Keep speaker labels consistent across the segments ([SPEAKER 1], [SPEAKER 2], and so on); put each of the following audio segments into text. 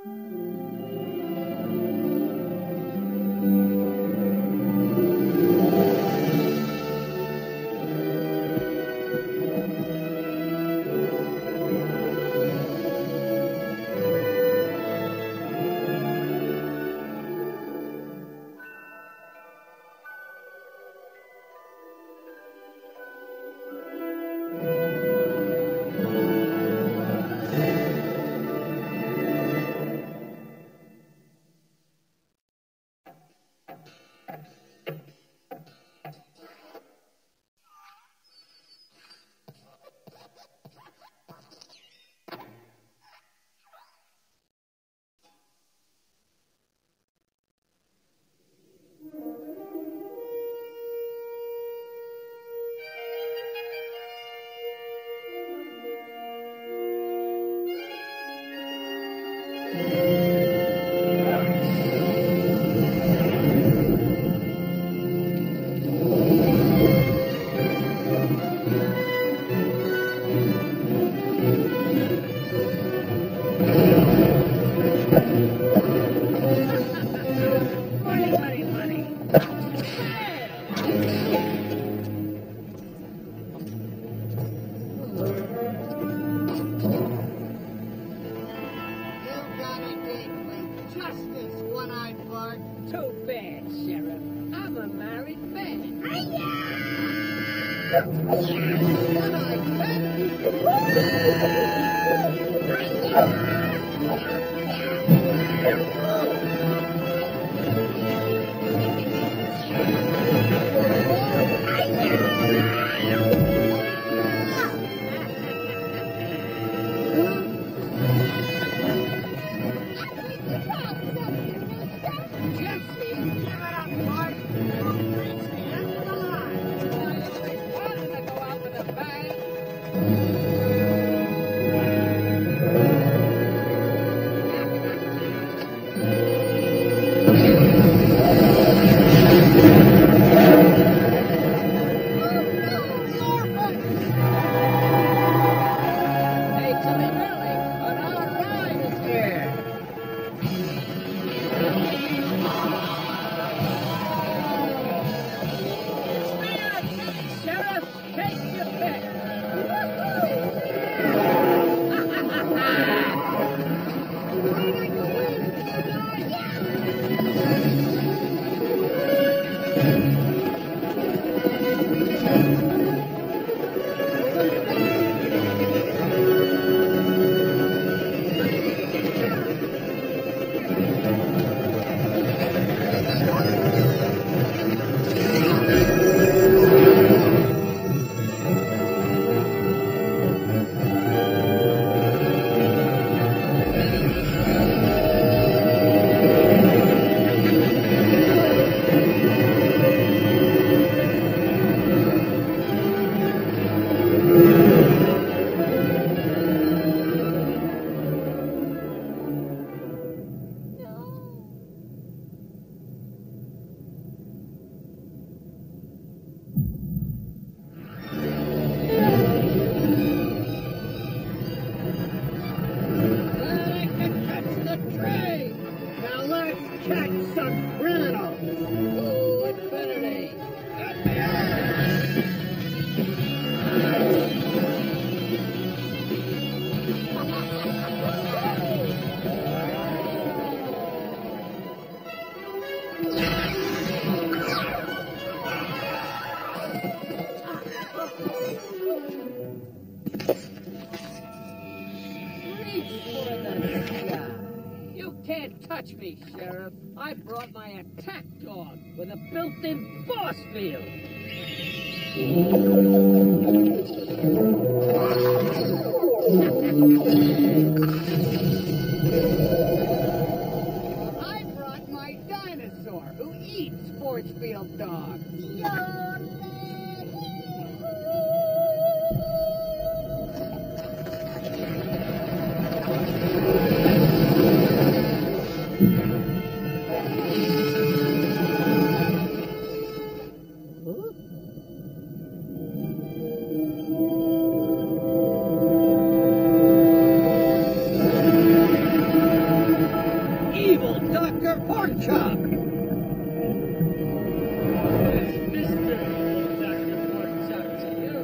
[SPEAKER 1] Touch me, Sheriff. I brought my attack dog with a built-in force field. I brought my dinosaur who eats force field dogs. pork chop. It's Mr. Dr. Pork Chop to you.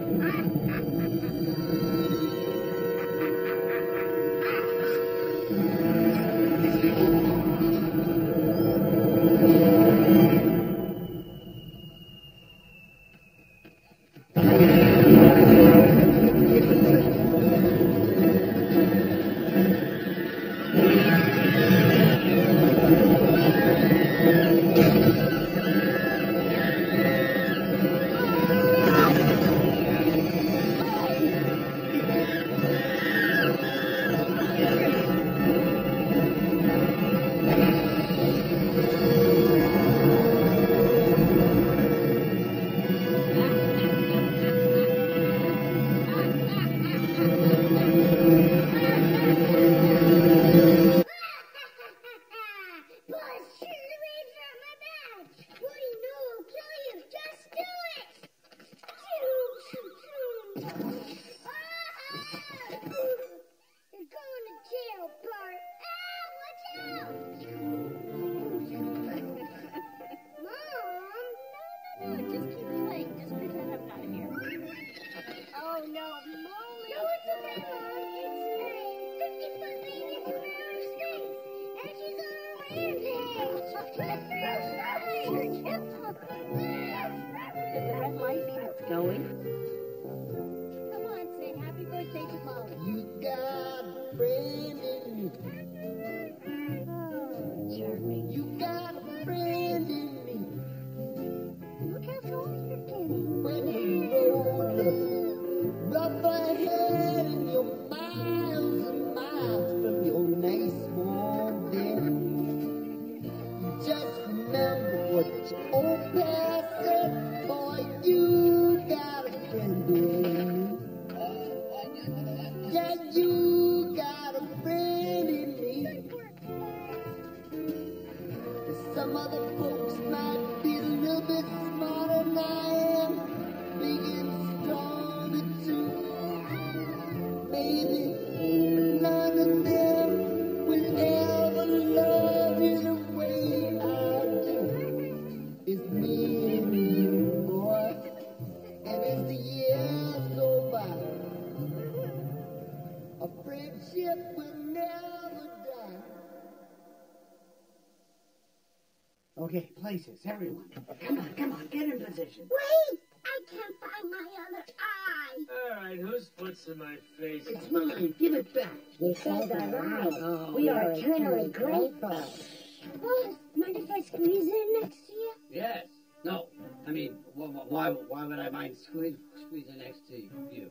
[SPEAKER 2] Okay, places, everyone. Come on, get in position.
[SPEAKER 3] Wait! I can't find my other eye.
[SPEAKER 1] All right, whose foot's in my face?
[SPEAKER 2] It's mine. Give it back.
[SPEAKER 3] You saved our lives.
[SPEAKER 1] Oh,
[SPEAKER 3] We are eternally grateful. Boss, mind if I squeeze in next to you?
[SPEAKER 1] Yes. No. I mean, why would I mind squeezing next to you?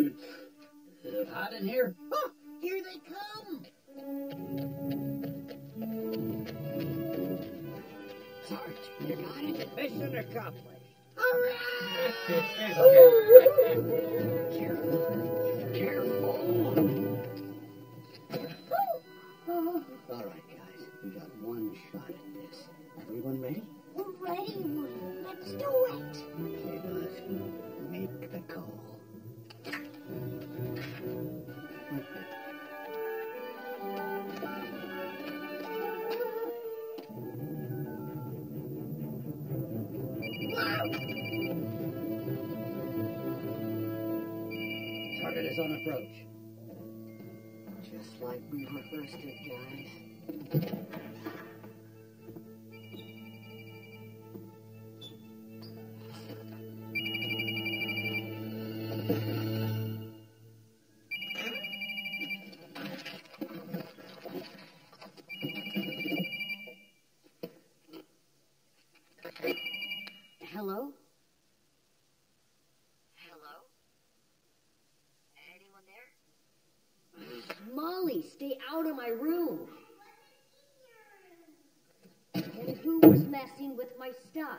[SPEAKER 1] Is it hot in here?
[SPEAKER 2] Oh, here they come. Sarge, you got it?
[SPEAKER 1] Mission accomplished.
[SPEAKER 2] All right. Careful. All right, guys. We got one shot at this. Everyone ready?
[SPEAKER 3] We're ready. Let's do it.
[SPEAKER 2] Okay, bud. Make the call.
[SPEAKER 1] Target is on approach.
[SPEAKER 2] Just like we rehearsed it, guys.
[SPEAKER 3] Hello?
[SPEAKER 4] Anyone there?
[SPEAKER 3] Molly, stay out of my room. And who was messing with my stuff?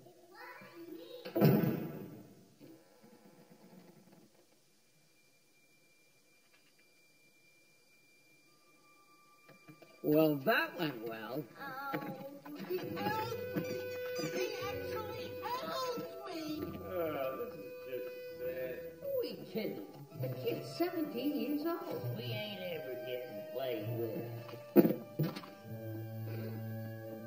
[SPEAKER 1] Well, that went well.
[SPEAKER 2] He actually helped me.
[SPEAKER 1] Oh, this is just sad.
[SPEAKER 5] Who are we kidding? The kid's 17 years old.
[SPEAKER 4] We ain't ever getting played with.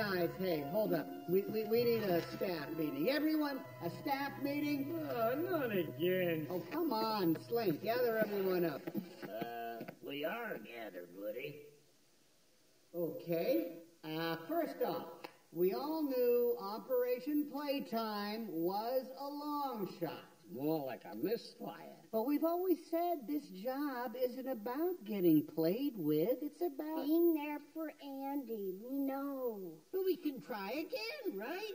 [SPEAKER 2] guys, hey, hold up. We need a staff meeting. Everyone, a staff meeting?
[SPEAKER 6] Not again.
[SPEAKER 2] Oh, come on, Slink, gather everyone up.
[SPEAKER 1] We are gathered, Woody.
[SPEAKER 2] Okay. First off, we all knew Operation Playtime was a long shot.
[SPEAKER 1] More like a misfire.
[SPEAKER 2] But we've always said this job isn't about getting played with. It's about...
[SPEAKER 3] Being there for Andy, we know.
[SPEAKER 1] But we can try again, right?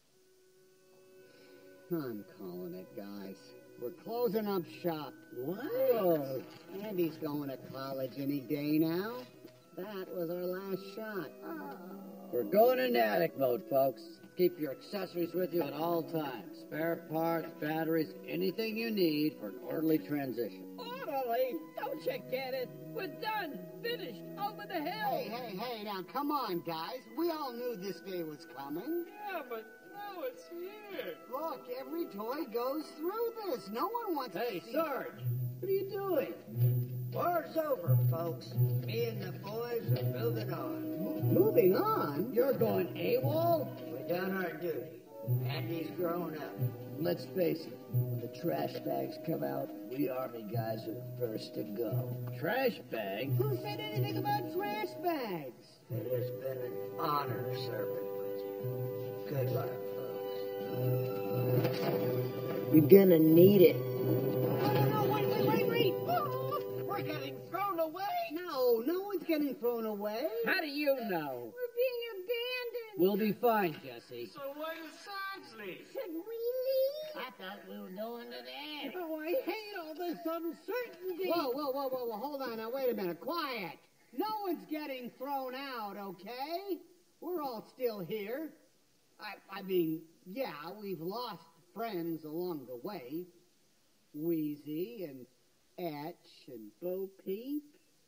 [SPEAKER 2] I'm calling it, guys. We're closing up shop.
[SPEAKER 1] What?
[SPEAKER 2] Oh, Andy's going to college any day now. That was our last shot.
[SPEAKER 1] We're going in attic mode, folks. Keep your accessories with you at all times. Spare parts, batteries, anything you need for an orderly transition.
[SPEAKER 5] Orderly? Don't you get it? We're done. Finished. Over the hill.
[SPEAKER 2] Hey, now come on, guys. We all knew this day was coming.
[SPEAKER 6] Yeah, but now it's here.
[SPEAKER 2] Look, every toy goes through this. No one wants
[SPEAKER 1] Hey,
[SPEAKER 2] to see...
[SPEAKER 1] Sarge, what are you doing?
[SPEAKER 2] War's over, folks. Me and the boys are moving on. Moving on?
[SPEAKER 1] You're going AWOL?
[SPEAKER 2] We've done our duty. Andy's grown up.
[SPEAKER 1] Let's face it, when the trash bags come out, we Army guys are the first to go. Trash bag?
[SPEAKER 2] Who said anything about trash bags?
[SPEAKER 7] It has been an honor serving with you. Good luck, folks. You're gonna need it.
[SPEAKER 2] No, wait.
[SPEAKER 1] We're getting thrown away!
[SPEAKER 2] No one's getting thrown away.
[SPEAKER 1] How do you know?
[SPEAKER 3] We're being abandoned.
[SPEAKER 1] We'll be fine, Jesse.
[SPEAKER 6] So why does Sarge leave?
[SPEAKER 3] Should we leave?
[SPEAKER 1] I thought we were going to the attic.
[SPEAKER 2] Oh, I hate all this uncertainty. Whoa. Hold on now. Wait a minute. Quiet. No one's getting thrown out, okay? We're all still here. I mean, yeah, we've lost friends along the way. Wheezy and Etch and Bo Peep.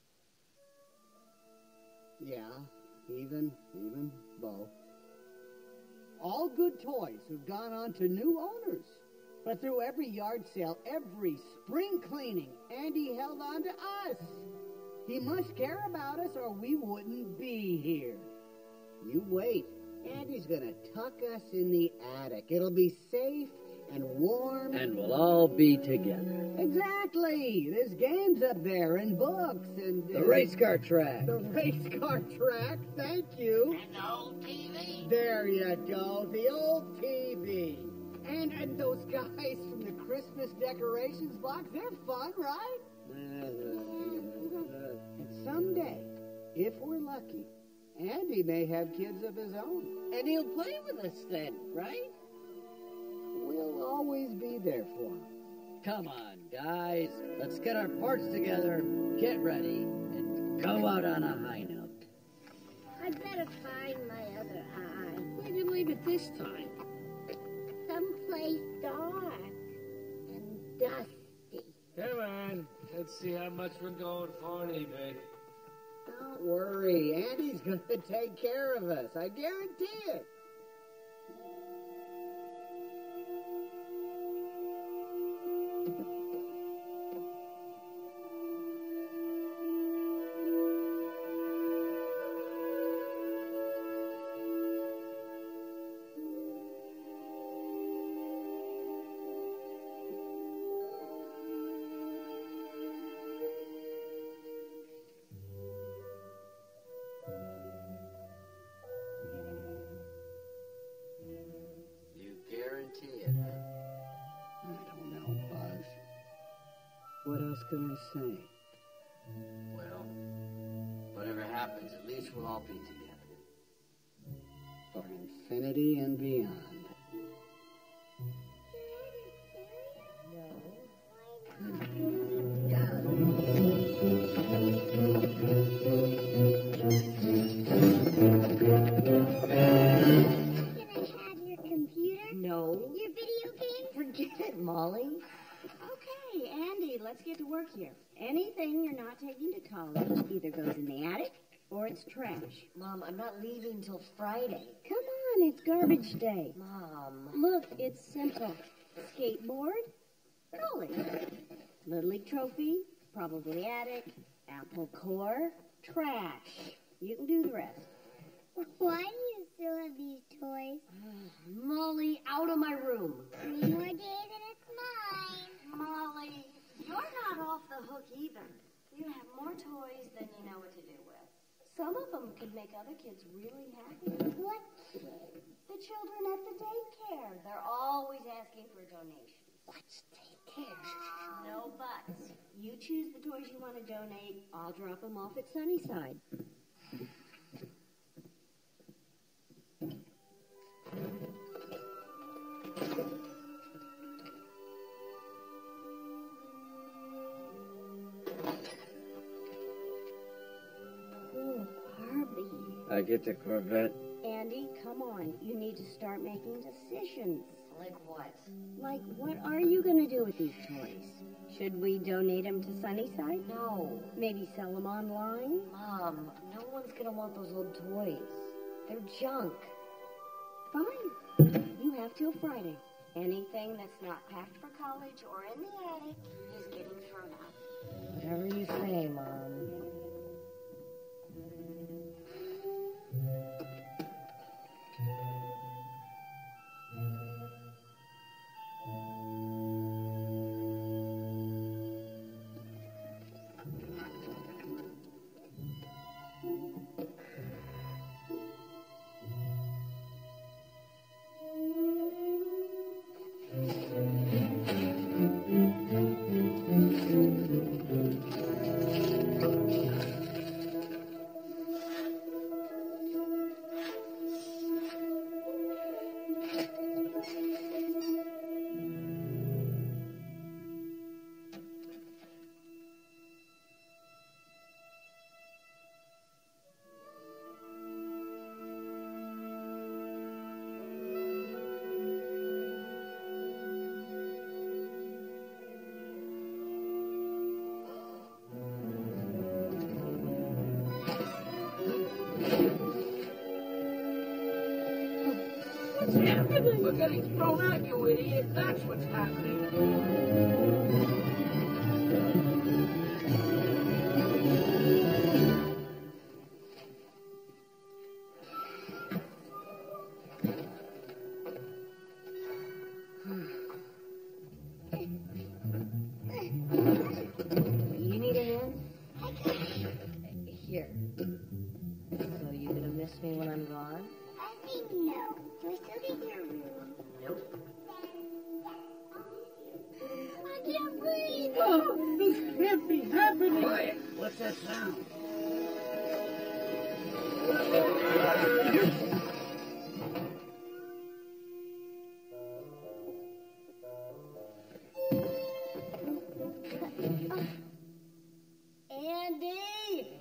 [SPEAKER 2] Yeah, even Bo. All good toys who've gone on to new owners. But through every yard sale, every spring cleaning, Andy held on to us. He must care about us or we wouldn't be here. You wait. Andy's gonna tuck us in the attic. It'll be safe and warm.
[SPEAKER 1] And we'll all be together.
[SPEAKER 2] Exactly. There's games up there and books and...
[SPEAKER 1] The race car track.
[SPEAKER 2] The race car track. Thank you.
[SPEAKER 1] And the old TV.
[SPEAKER 2] There you go. The old TV. And those guys from the Christmas decorations box. They're fun, right? And someday, if we're lucky, Andy may have kids of his own.
[SPEAKER 1] And he'll play with us then, right?
[SPEAKER 2] We'll always be there for him.
[SPEAKER 1] Come on, guys. Let's get our parts together, get ready, and go out on a high note.
[SPEAKER 3] I'd better find my other eye.
[SPEAKER 1] Where'd you leave it this time?
[SPEAKER 3] Someplace dark and dusty.
[SPEAKER 6] Come on. Let's see how much we're going for on eBay.
[SPEAKER 2] Don't worry. Andy's going to take care of us. I guarantee it. What else can I say?
[SPEAKER 1] Well, whatever happens, at least we'll all be together.
[SPEAKER 2] For infinity and beyond.
[SPEAKER 3] No. Your video game?
[SPEAKER 5] Forget it, Molly. Okay, Andy, let's get to work here. Anything you're not taking to college either goes in the attic or it's trash.
[SPEAKER 4] Mom, I'm not leaving till Friday.
[SPEAKER 5] Come on, it's garbage day.
[SPEAKER 4] Mom.
[SPEAKER 5] Look, it's simple. Skateboard, trolley. Little League trophy, probably attic, apple core, trash. You can do the rest.
[SPEAKER 3] Why do you still have these toys?
[SPEAKER 4] Molly, out of my room.
[SPEAKER 3] 3 more days and it's mine.
[SPEAKER 4] Molly, you're not off the hook either. You have more toys than you know what to do with. Some of them could make other kids really happy.
[SPEAKER 3] What?
[SPEAKER 4] The children at the daycare. They're always asking for donations.
[SPEAKER 3] What's daycare?
[SPEAKER 5] No buts. You choose the toys you want to donate. I'll drop them off at Sunnyside. Oh, Barbie.
[SPEAKER 1] I get the Corvette.
[SPEAKER 5] Andy, come on. You need to start making decisions.
[SPEAKER 4] Like what?
[SPEAKER 5] Like, what are you going to do with these toys? Should we donate them to Sunnyside?
[SPEAKER 4] No.
[SPEAKER 5] Maybe sell them online?
[SPEAKER 4] Mom, no one's gonna want those old toys. They're junk.
[SPEAKER 5] Fine. You have till Friday. Anything that's not packed for college or in the attic is getting thrown out.
[SPEAKER 4] Whatever you say, Mom.
[SPEAKER 7] We're getting thrown out, you idiot. That's what's happening.
[SPEAKER 4] You need a hand? Here. So you gonna miss me when I'm gone?
[SPEAKER 3] I think no. We're still in your room.
[SPEAKER 4] Nope.
[SPEAKER 3] I can't breathe.
[SPEAKER 2] Oh, this can't be happening.
[SPEAKER 1] Quiet. What's that sound?
[SPEAKER 5] Andy!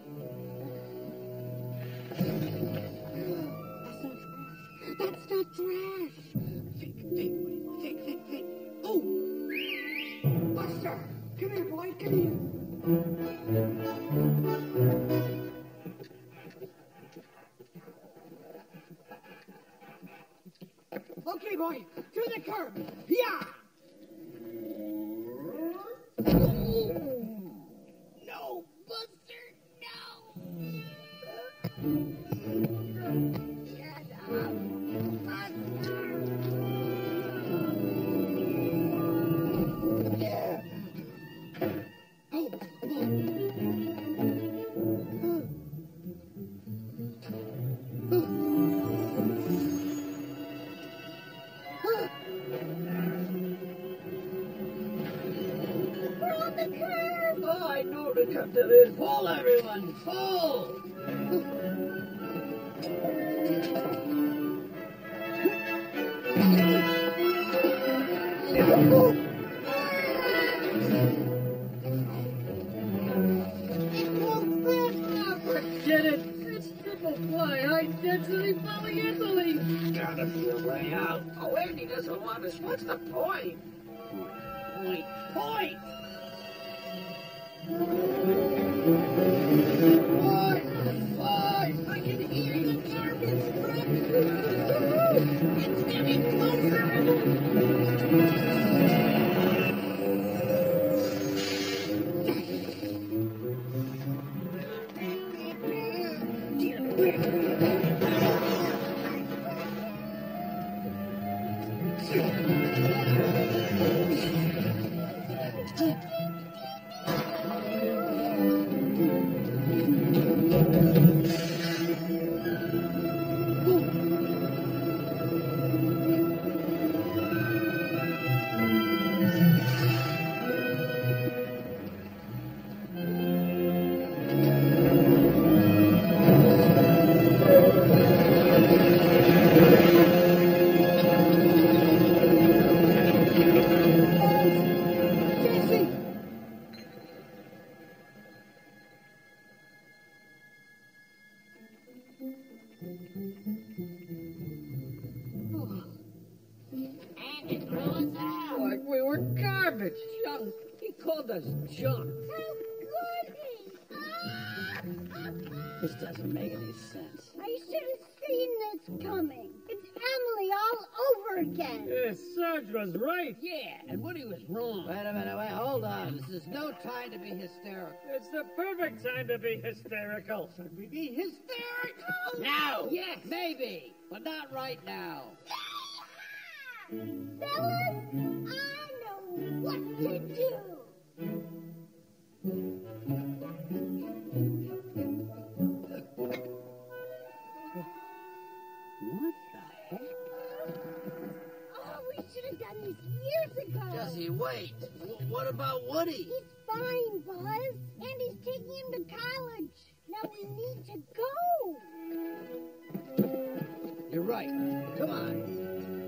[SPEAKER 5] That's not trash.
[SPEAKER 2] Think. Oh! Buster! Come here, boy, come here. Okay, boy, to the curb. Yeah! No, Buster, no! Shut up, Buster!
[SPEAKER 1] Oh, I know to come to this. Pull, everyone, pull! Forget it. It's triple fly, high density polyethylene. Gotta be a way out.
[SPEAKER 7] Oh, Andy doesn't want us. What's the point?
[SPEAKER 1] Point! Why? I can hear the garbage truck. It's getting closer.
[SPEAKER 2] Like we were garbage. Junk. He called us junk. This doesn't make any sense.
[SPEAKER 3] I should have seen this coming. It's Emily all over again.
[SPEAKER 6] Yes, Sarge was right.
[SPEAKER 2] Yeah, and Woody was wrong.
[SPEAKER 1] Wait a minute, wait, hold on. This is no time to be hysterical.
[SPEAKER 6] It's the perfect time to be hysterical.
[SPEAKER 2] Should we be hysterical?
[SPEAKER 1] Now!
[SPEAKER 2] Yes.
[SPEAKER 1] Maybe, but not right now.
[SPEAKER 3] Fellas, I know what to do.
[SPEAKER 2] What the heck?
[SPEAKER 3] Oh, we should have done this years ago.
[SPEAKER 1] Jesse, wait. What about Woody?
[SPEAKER 3] He's fine, Buzz. Andy's taking him to college. Now we need to go.
[SPEAKER 1] You're right. Come on.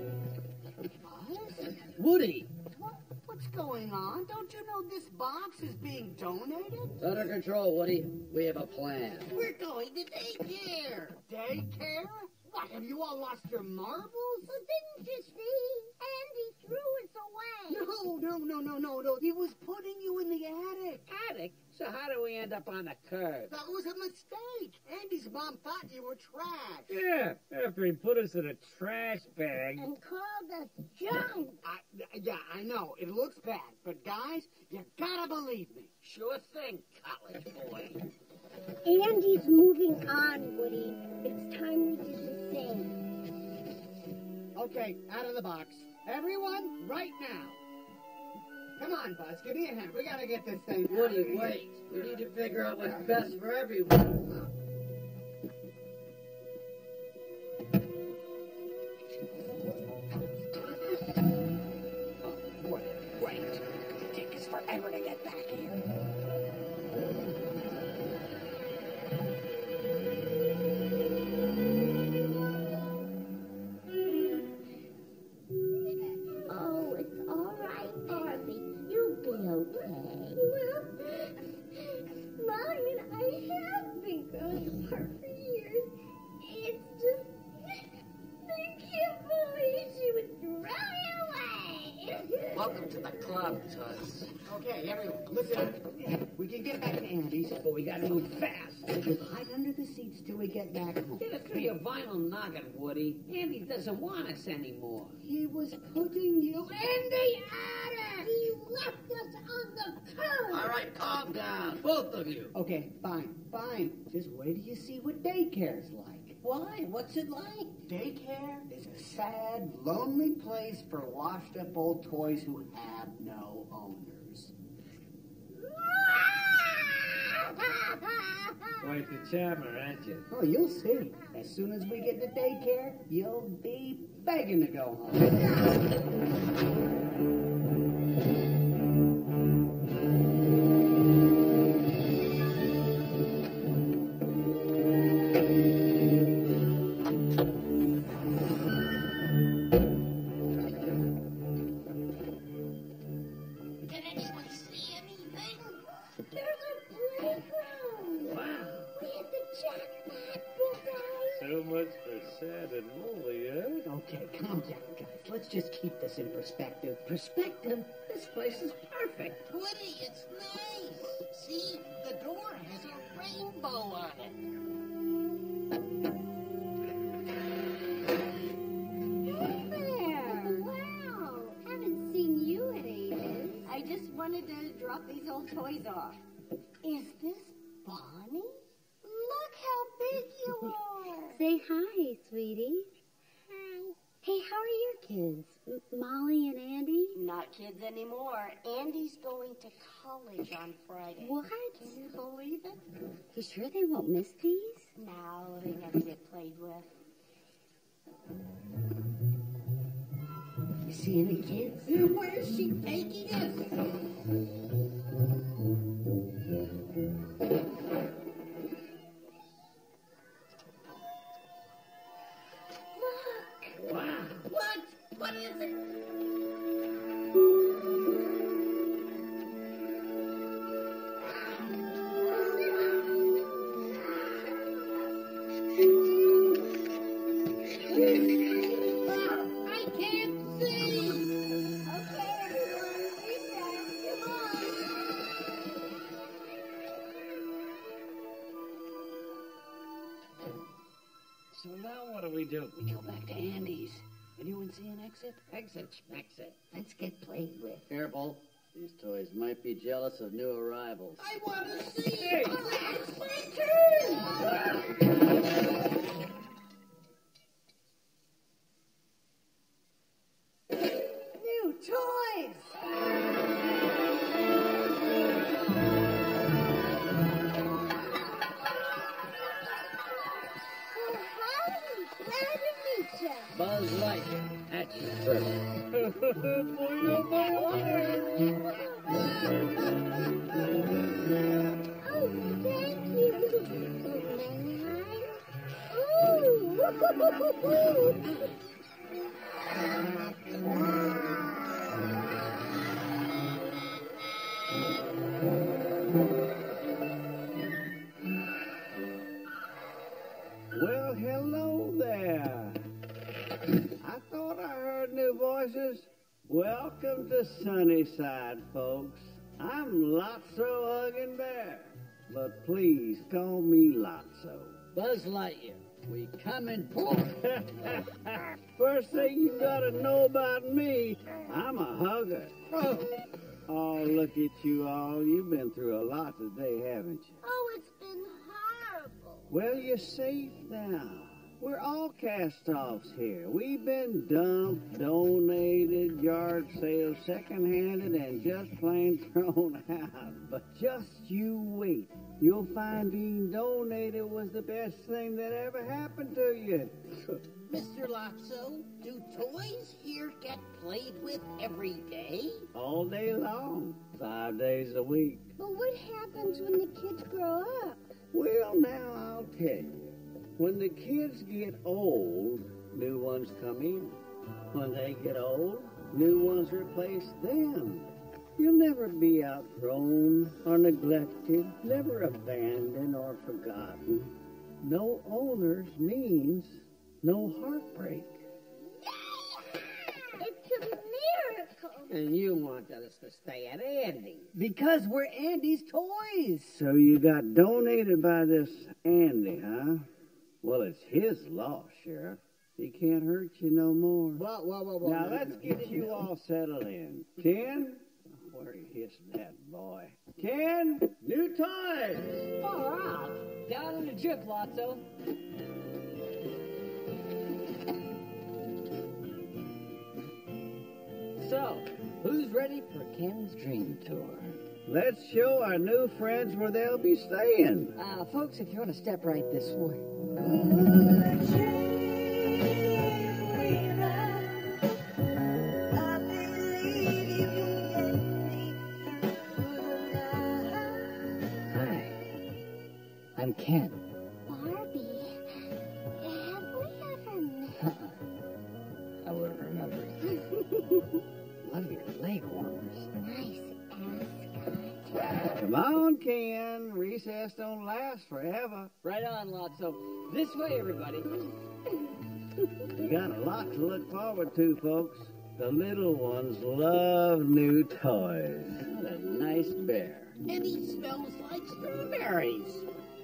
[SPEAKER 2] Buzz?
[SPEAKER 1] Woody!
[SPEAKER 2] What's going on? Don't you know this box is being donated?
[SPEAKER 1] Under control, Woody. We have a plan.
[SPEAKER 2] We're going to daycare. Daycare? What, have you all lost your marbles?
[SPEAKER 3] Well, didn't you see? Andy threw us away.
[SPEAKER 2] No. He was putting you in the attic.
[SPEAKER 7] Attic? So how do we end up on the curb?
[SPEAKER 2] That was a mistake. Andy's mom thought you were trash.
[SPEAKER 6] Yeah, after he put us in a trash bag.
[SPEAKER 3] And called us junk.
[SPEAKER 2] I know. It looks bad. But, guys, you gotta believe me.
[SPEAKER 7] Sure thing, college boy.
[SPEAKER 3] Andy's moving on, Woody. It's time we did the same.
[SPEAKER 2] Okay, out of the box. Everyone, right now. Come on, Buzz, give me a hand. We gotta get this thing.
[SPEAKER 1] Woody, wait. We need to figure out what's best for everyone.
[SPEAKER 2] Wait. It'll take us forever to get back here.
[SPEAKER 3] Oh, it's all right, Barbie. You'll be okay. Well, Molly and I have been going apart for years. It's just, I can't believe she would throw me away.
[SPEAKER 7] Welcome to the club, Tuz.
[SPEAKER 2] Okay, everyone, listen up. We can get back to Andy's, but we gotta move fast. Hide under the seats till we get back home.
[SPEAKER 7] Get it through your vinyl noggin, Woody. Andy doesn't want us anymore.
[SPEAKER 2] He was putting you in the attic.
[SPEAKER 3] He left us on the curb.
[SPEAKER 1] All right, calm down, both of you.
[SPEAKER 2] Okay, fine. Just wait till you see what daycare's like.
[SPEAKER 7] Why? What's it like?
[SPEAKER 2] Daycare is a sad, lonely place for washed-up old toys who have no owners.
[SPEAKER 6] Quite the charmer, aren't you?
[SPEAKER 2] Oh, you'll see. As soon as we get to daycare, you'll be begging to go home.
[SPEAKER 3] Did anyone see anything? There's a playground.
[SPEAKER 6] Wow.
[SPEAKER 3] We hit the jackpot, Bullseye.
[SPEAKER 6] So much for sad and lonely, huh?
[SPEAKER 2] Okay, calm down, guys. Let's just keep this in perspective.
[SPEAKER 7] Perspective? This place is perfect. Woody, it's nice. See, the door has a rainbow on
[SPEAKER 3] There. Wow. Haven't seen you in ages.
[SPEAKER 5] I just wanted to drop these old toys off. Is this Bonnie?
[SPEAKER 3] Look how big you are.
[SPEAKER 4] anymore. Andy's going to college on Friday.
[SPEAKER 5] What?
[SPEAKER 4] Can you believe it?
[SPEAKER 5] You sure they won't miss these?
[SPEAKER 4] No, they never get played with.
[SPEAKER 5] You see any kids?
[SPEAKER 7] Where's she taking us? Wow. What? What is it? I can't see.
[SPEAKER 4] Okay, everyone. Recess. Come on.
[SPEAKER 6] So now what do we do?
[SPEAKER 2] We go back to Andy's. Anyone see an exit?
[SPEAKER 7] Exit, schmexit. Let's get played with.
[SPEAKER 1] Careful. These toys might be jealous of new arrivals.
[SPEAKER 7] I want to see.
[SPEAKER 6] Hey.
[SPEAKER 7] Oh, it's my turn.
[SPEAKER 2] New toys!
[SPEAKER 3] Oh, howdy. Glad to meet you.
[SPEAKER 1] Buzz Lightyear, at your service.
[SPEAKER 3] Oh, thank you. Ooh.
[SPEAKER 8] Well, hello there. I thought I heard new voices. Welcome to Sunnyside, folks. I'm Lotso Huggin' Bear, but please call me Lotso.
[SPEAKER 1] Buzz Lightyear, we come in.
[SPEAKER 8] First thing you gotta know about me, I'm a hugger. Oh, look at you all. You've been through a lot today, haven't you?
[SPEAKER 3] Oh, it's been horrible.
[SPEAKER 8] Well, you're safe now. We're all cast-offs here. We've been dumped, donated, yard sales, second-handed, and just plain thrown out. But just you wait. You'll find being donated was the best thing that ever happened to you.
[SPEAKER 7] Mr. Lotso, do toys here get played with every day?
[SPEAKER 8] All day long, 5 days a week.
[SPEAKER 3] But what happens when the kids grow up?
[SPEAKER 8] Well, now I'll tell you. When the kids get old, new ones come in. When they get old, new ones replace them. You'll never be outgrown or neglected, never abandoned or forgotten. No owners means no heartbreak.
[SPEAKER 3] It's a miracle.
[SPEAKER 7] And you wanted us to stay at Andy's.
[SPEAKER 2] Because we're Andy's toys.
[SPEAKER 8] So you got donated by this Andy, huh? Well, it's his loss, Sheriff. He can't hurt you no more.
[SPEAKER 2] Whoa.
[SPEAKER 8] Now, let's get you all settled in. Ken? Where is that boy? Ken? New toys!
[SPEAKER 2] Far out. Down in the jip, Lotso. So, who's ready for Ken's dream tour?
[SPEAKER 8] Let's show our new friends where they'll be staying.
[SPEAKER 2] Folks, if you want to step right this way. Hi, I'm Ken.
[SPEAKER 3] Barbie, have we ever met?
[SPEAKER 2] I wouldn't remember you. Love your leg warmers.
[SPEAKER 3] Nice ascot.
[SPEAKER 8] Come on, Ken. Recess don't last forever.
[SPEAKER 2] Right on, Lotso. This way, everybody.
[SPEAKER 8] You got a lot to look forward to, folks. The little ones love new toys. What a nice bear.
[SPEAKER 7] And he smells like strawberries.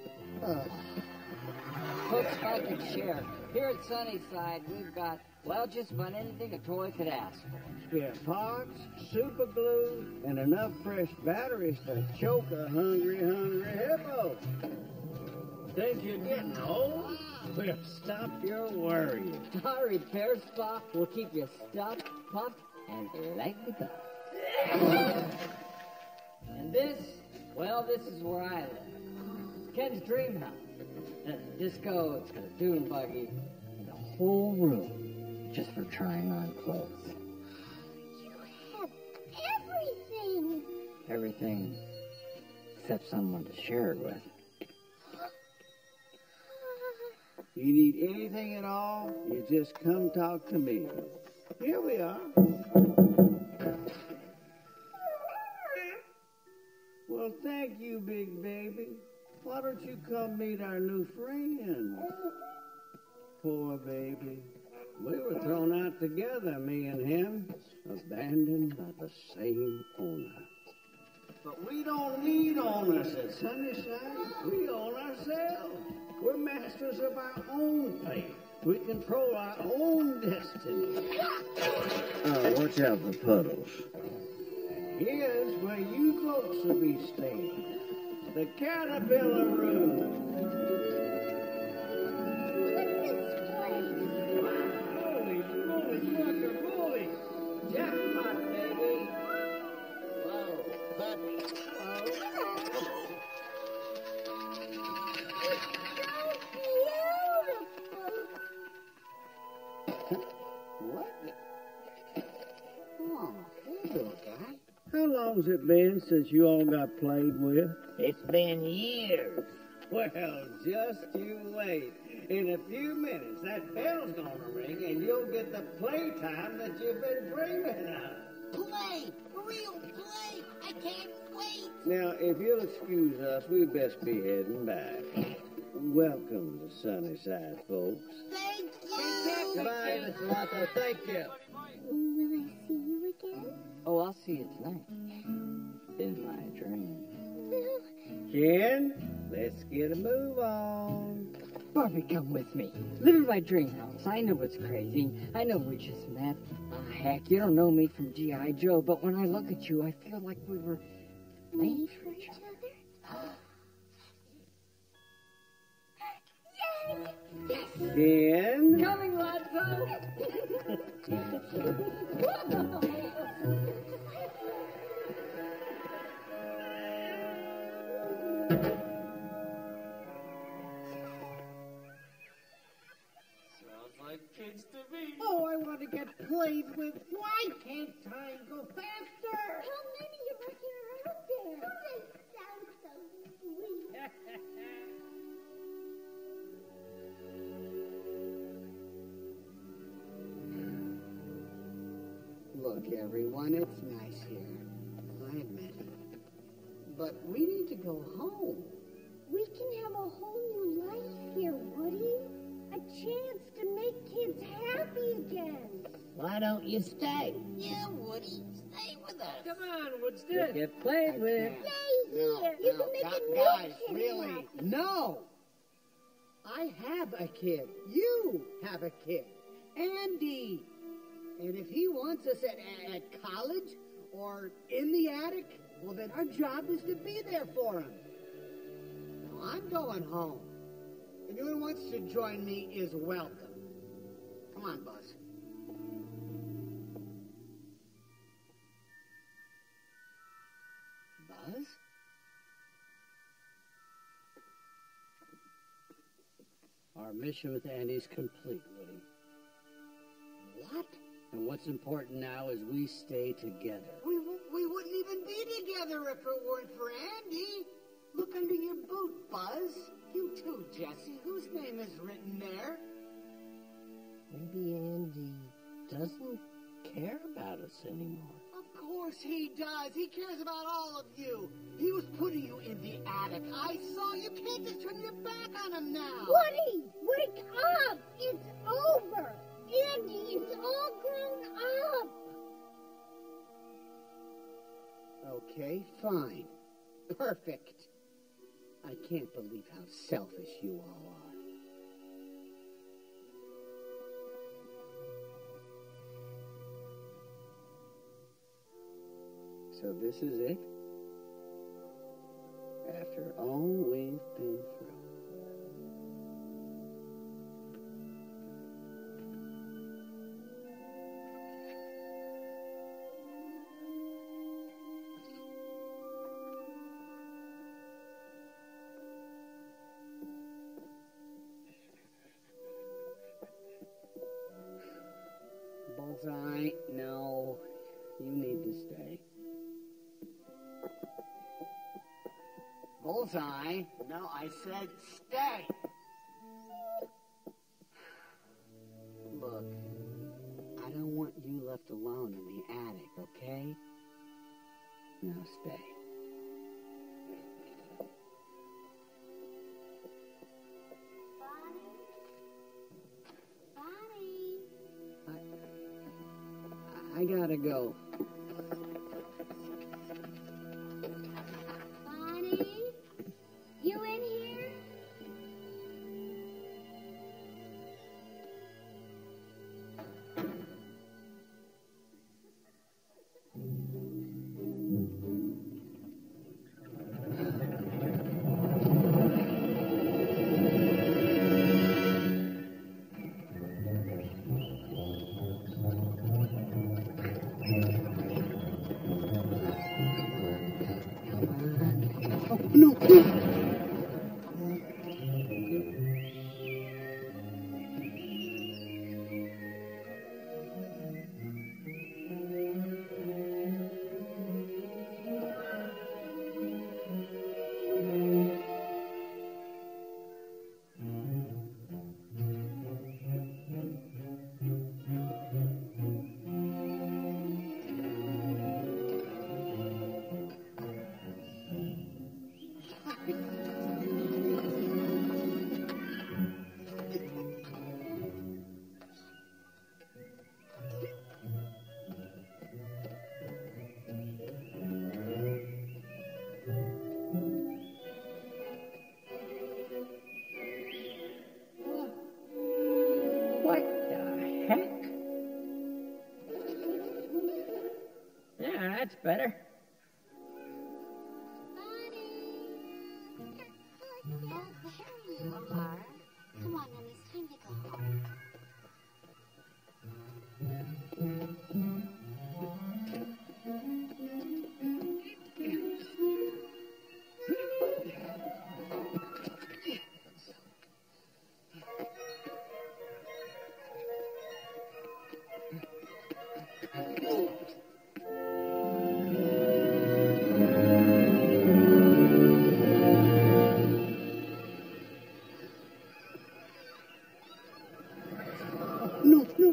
[SPEAKER 2] Folks, if I could share, here at Sunnyside, we've got, well, just about anything a toy could ask for.
[SPEAKER 8] Spare parts, super glue, and enough fresh batteries to choke a hungry hippo. Think you're getting old? Well, stop your worrying.
[SPEAKER 2] Our repair spa will keep you stuffed, puffed, and legged up.
[SPEAKER 1] And this, well, this is where I live. It's Ken's dream house. There's a disco, it's got a dune buggy, and the whole room just for trying on clothes.
[SPEAKER 3] You have everything.
[SPEAKER 1] Everything except someone to share it with.
[SPEAKER 8] You need anything at all, you just come talk to me. Here we are. Well, thank you, big baby. Why don't you come meet our new friend? Poor baby. We were thrown out together, me and him, abandoned by the same owner. But we don't need owners at Sunnyside. We own ourselves. We're masters of our own fate. We control our own destiny. Watch out for puddles. Here's where you folks will be staying. The Caterpillar Room. Holy moly, guacamole! Jackpot, baby! Whoa, puppy. What? Oh, hey, little guy. How long's it been since you all got played with?
[SPEAKER 7] It's been years.
[SPEAKER 8] Well, just you wait. In a few minutes, that bell's gonna ring, and you'll get the playtime that you've been dreaming of.
[SPEAKER 7] Play! Real play! I can't wait!
[SPEAKER 8] Now, if you'll excuse us, we best be heading back. Welcome to Sunnyside, folks.
[SPEAKER 7] Thank you!
[SPEAKER 1] Goodbye, Mr. Lotto. Thank you.
[SPEAKER 3] Will I see you again?
[SPEAKER 1] Oh, I'll see you tonight. In my dream.
[SPEAKER 8] Ken, let's get a move on.
[SPEAKER 1] Barbie, come with me. Live in my dream house. I know it's crazy. I know we just met. Heck, you don't know me from G.I. Joe, but when I look at you, I feel like we were made for each other.
[SPEAKER 8] Ken?
[SPEAKER 1] Coming, Lotso!
[SPEAKER 6] Sounds like kids to me.
[SPEAKER 2] Oh, I want to get played with. Why can't time go faster?
[SPEAKER 3] How many of us are out there? Oh, they sound so sweet.
[SPEAKER 2] Look, everyone, it's nice here. I admit it. But we need to go home.
[SPEAKER 3] We can have a whole new life here, Woody. A chance to make kids happy again.
[SPEAKER 7] Why don't you stay? Yeah, Woody, stay with us.
[SPEAKER 6] Come on, what's this?
[SPEAKER 1] Get played with.
[SPEAKER 3] Stay here. You can make a new
[SPEAKER 2] Guys,
[SPEAKER 3] kid
[SPEAKER 2] really?
[SPEAKER 3] happy.
[SPEAKER 2] No! I have a kid. You have a kid. Andy. And if he wants us at college or in the attic, well, then our job is to be there for him. Now, I'm going home. Anyone who wants to join me is welcome. Come on, Buzz. Buzz?
[SPEAKER 1] Our mission with Andy's complete, Woody.
[SPEAKER 2] What?
[SPEAKER 1] And what's important now is we stay together.
[SPEAKER 2] We wouldn't even be together if it weren't for Andy. Look under your boot, Buzz. You too, Jesse. Whose name is written there?
[SPEAKER 1] Maybe Andy doesn't care about us anymore.
[SPEAKER 2] Of course he does. He cares about all of you. He was putting you in the attic. I saw you. Can't just turn your back on him now.
[SPEAKER 3] Woody, wake up. It's over. Andy is all grown up.
[SPEAKER 2] Okay, fine. Perfect. I can't believe how selfish you all are.
[SPEAKER 8] So this is it? After all we've been through.
[SPEAKER 2] Bullseye, no. You need to stay. Bullseye, no, I said stay. Look, I don't want you left alone in the attic, okay? Now stay. I gotta go.
[SPEAKER 3] Bonnie? You in here?
[SPEAKER 2] No.
[SPEAKER 1] What the heck? Yeah, that's better.
[SPEAKER 3] There you are. Come on, then, it's time to go home.
[SPEAKER 2] No.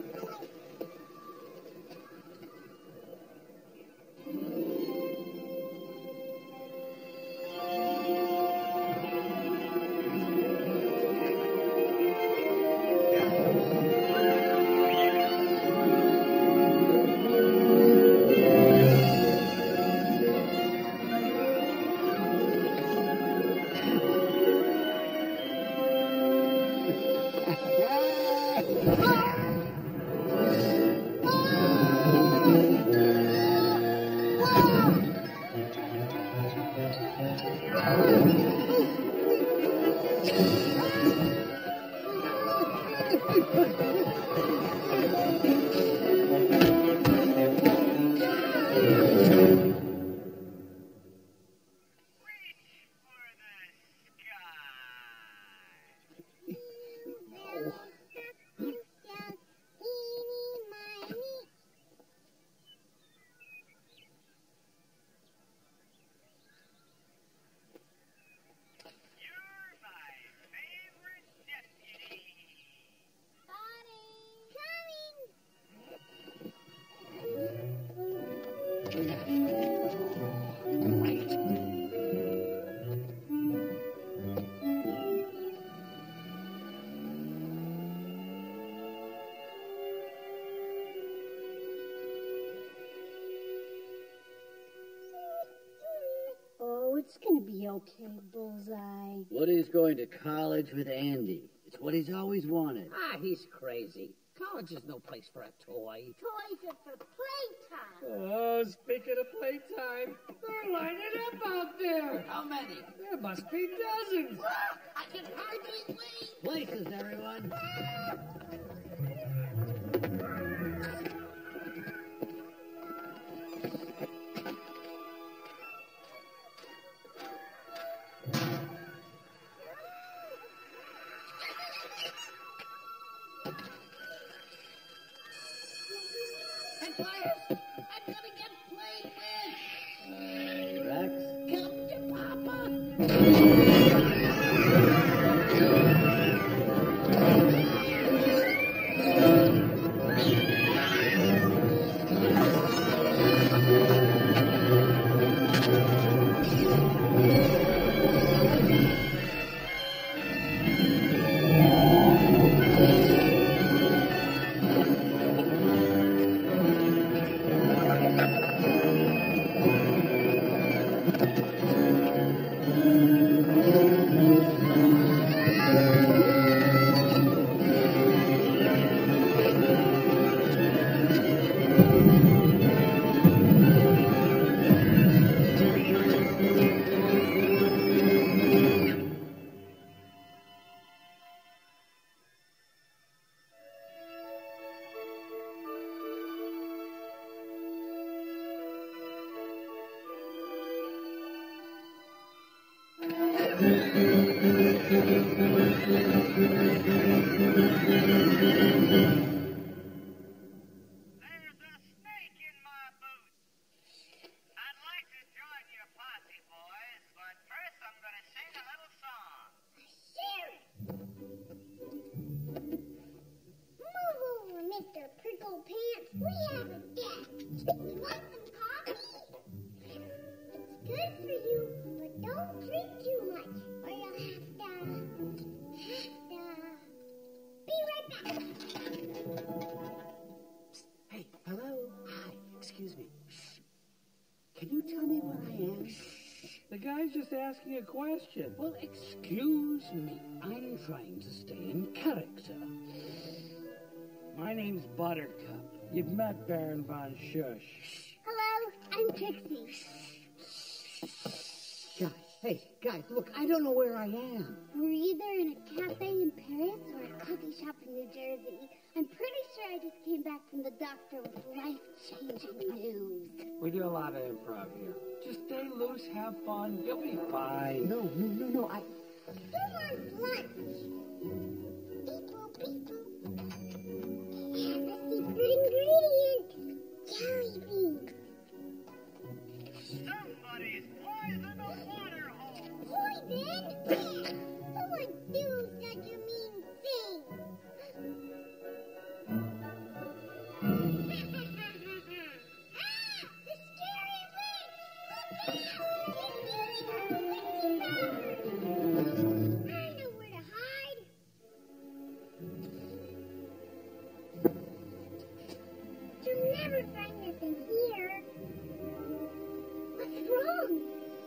[SPEAKER 5] Oh, it's gonna be okay, Bullseye.
[SPEAKER 2] Woody's going to college with Andy. It's what he's always wanted.
[SPEAKER 7] Ah, he's crazy. College is no place for a toy.
[SPEAKER 3] Toys are for playtime.
[SPEAKER 6] Oh, speaking of playtime, they're lining up out there.
[SPEAKER 7] How many?
[SPEAKER 6] There must be dozens.
[SPEAKER 7] I can hardly wait.
[SPEAKER 2] Places, everyone.
[SPEAKER 7] Tobias. I'm gonna get played with.
[SPEAKER 1] Rex?
[SPEAKER 7] Come to Papa.
[SPEAKER 9] There's a snake in my boots. I'd like to join your posse, boys, but first I'm going to sing a little song.
[SPEAKER 3] Sheriff! Move over, Mr. Prickle Pants. We have a guest. You want some coffee? It's good for you, but don't drink too much, or you'll have to be right back.
[SPEAKER 2] Hey, hello? Hi, excuse me. Shh. Can you tell me where I am?
[SPEAKER 6] The guy's just asking a question.
[SPEAKER 2] Well, excuse me. I'm trying to stay in character.
[SPEAKER 6] My name's Buttercup. You've met Baron Von Shush.
[SPEAKER 3] Hello, I'm Trixie.
[SPEAKER 2] Guys, look, I don't know where I am.
[SPEAKER 3] We're either in a cafe in Paris or a coffee shop in New Jersey. I'm pretty sure I just came back from the doctor with life-changing news.
[SPEAKER 6] We do a lot of improv here. Just stay loose, have fun, you'll be fine.
[SPEAKER 2] No,
[SPEAKER 3] Who wants lunch? Beep-boop. Have a secret ingredient. Jelly beans.
[SPEAKER 9] Somebody's poisoned a water hole.
[SPEAKER 3] Poison? Who would do such a mean thing? Ah! The scary witch! Look out! He's using her witchy powers! I know where to hide. You'll never find us in here. What's wrong?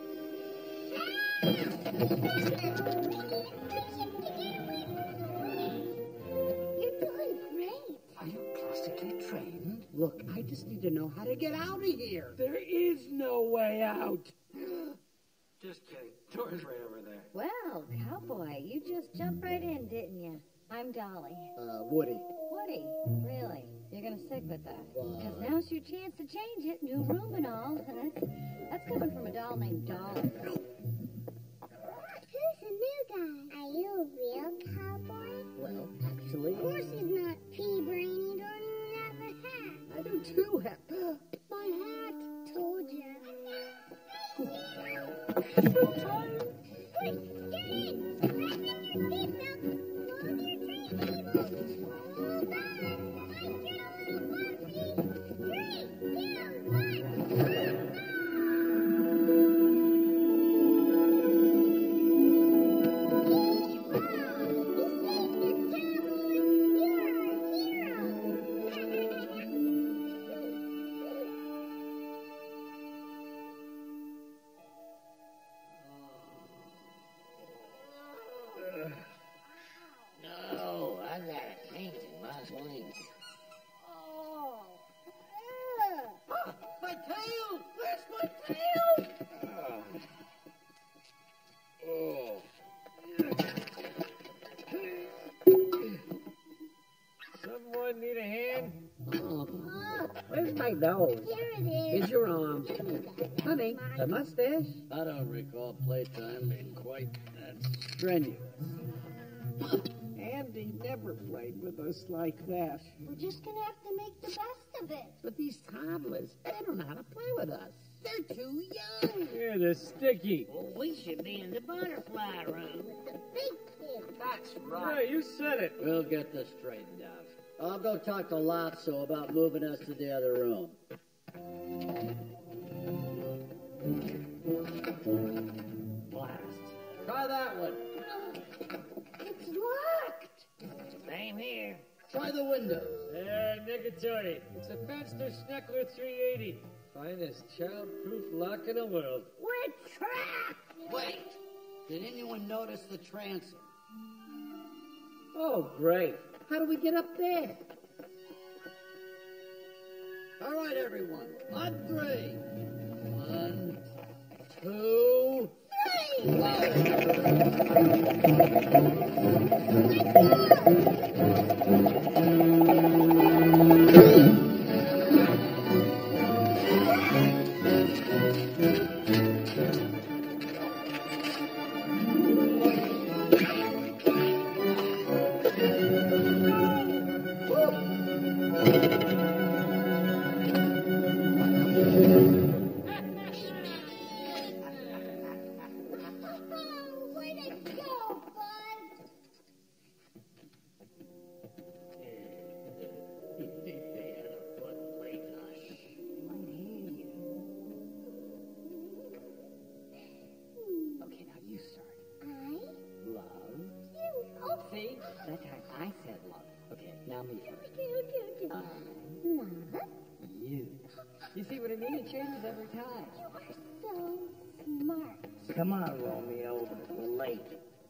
[SPEAKER 3] You're doing great.
[SPEAKER 2] Are you classically trained? Look, I just need to know how to get out of here.
[SPEAKER 6] There is no way out. Just kidding. Door's right over there.
[SPEAKER 4] Well, cowboy, you just jumped right in, didn't you? I'm Dolly.
[SPEAKER 2] Woody.
[SPEAKER 4] Woody, really? You're gonna stick with that? Because now's your chance to change it. New room and all. That's coming from a doll named Dolly.
[SPEAKER 3] Who's the new guy? Are you a real cowboy?
[SPEAKER 2] Well, actually,
[SPEAKER 3] Of course he's not pea-brain. You don't even have a hat.
[SPEAKER 2] I do too have my hat.
[SPEAKER 3] Told ya. Quick, get in! Fasten your seatbelt! Move your tray table! Hold on! Might get a little bumpy! 3, 2, 1!
[SPEAKER 7] No, I got a taint in my wings.
[SPEAKER 3] Oh.
[SPEAKER 7] My tail! Where's my tail?
[SPEAKER 6] Oh. Someone need a hand?
[SPEAKER 2] Where's my nose?
[SPEAKER 3] Here it is.
[SPEAKER 2] Here's your arm. Honey, the mustache?
[SPEAKER 8] I don't recall playtime being quite that strenuous.
[SPEAKER 2] Andy never played with us like that.
[SPEAKER 4] We're just gonna have to make the best
[SPEAKER 3] of it.
[SPEAKER 7] But these toddlers, they don't know how to play with us. They're too young.
[SPEAKER 6] Yeah, they're sticky.
[SPEAKER 7] Well, we should be in the butterfly room.
[SPEAKER 3] The big kid.
[SPEAKER 7] That's
[SPEAKER 6] Yeah, you said it.
[SPEAKER 8] We'll get this straightened out. I'll go talk to Lotso about moving us to the other room. Blast. Try that one.
[SPEAKER 3] It's locked.
[SPEAKER 7] Same here.
[SPEAKER 8] Try the windows.
[SPEAKER 6] Negatory. It's a Fenster Schneckler 380. Finest child-proof lock in the world.
[SPEAKER 2] We're trapped!
[SPEAKER 8] Wait. Did anyone notice the transom?
[SPEAKER 6] Oh, great.
[SPEAKER 7] How do we get up there?
[SPEAKER 8] All right, everyone. On 3. 1, 2, 3.
[SPEAKER 3] Where'd it go, Buzz?
[SPEAKER 1] Okay, now you start.
[SPEAKER 3] I
[SPEAKER 1] Love.
[SPEAKER 3] you. Oh,
[SPEAKER 1] See? That time I said love. Okay, now me first.
[SPEAKER 3] do. Love.
[SPEAKER 1] You. You see what I mean? It changes every time.
[SPEAKER 3] You are so smart.
[SPEAKER 7] Come on, Romeo. We're late.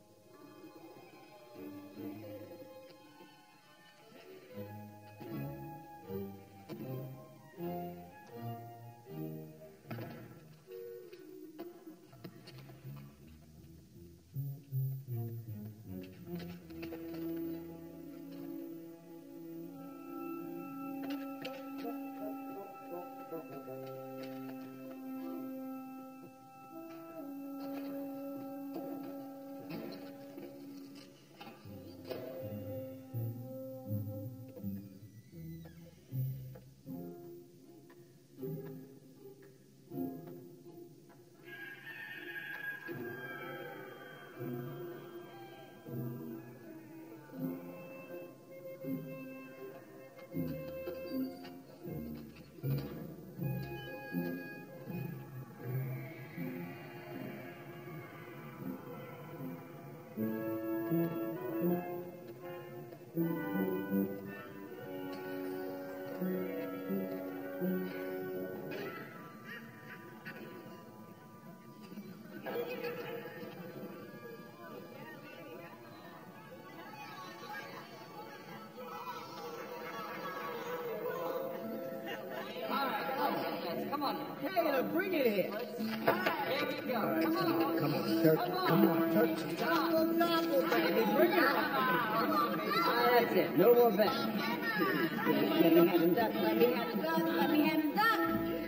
[SPEAKER 1] Come on.
[SPEAKER 7] Hey, bring it here.
[SPEAKER 1] Here we go. Come on.
[SPEAKER 7] Come on, Turkey. Come on, Turkey. Gobble, gobble, baby. Bring it.
[SPEAKER 1] That's it. No more bets.
[SPEAKER 5] Let me have a duck. Let me have a duck. Let me have a duck.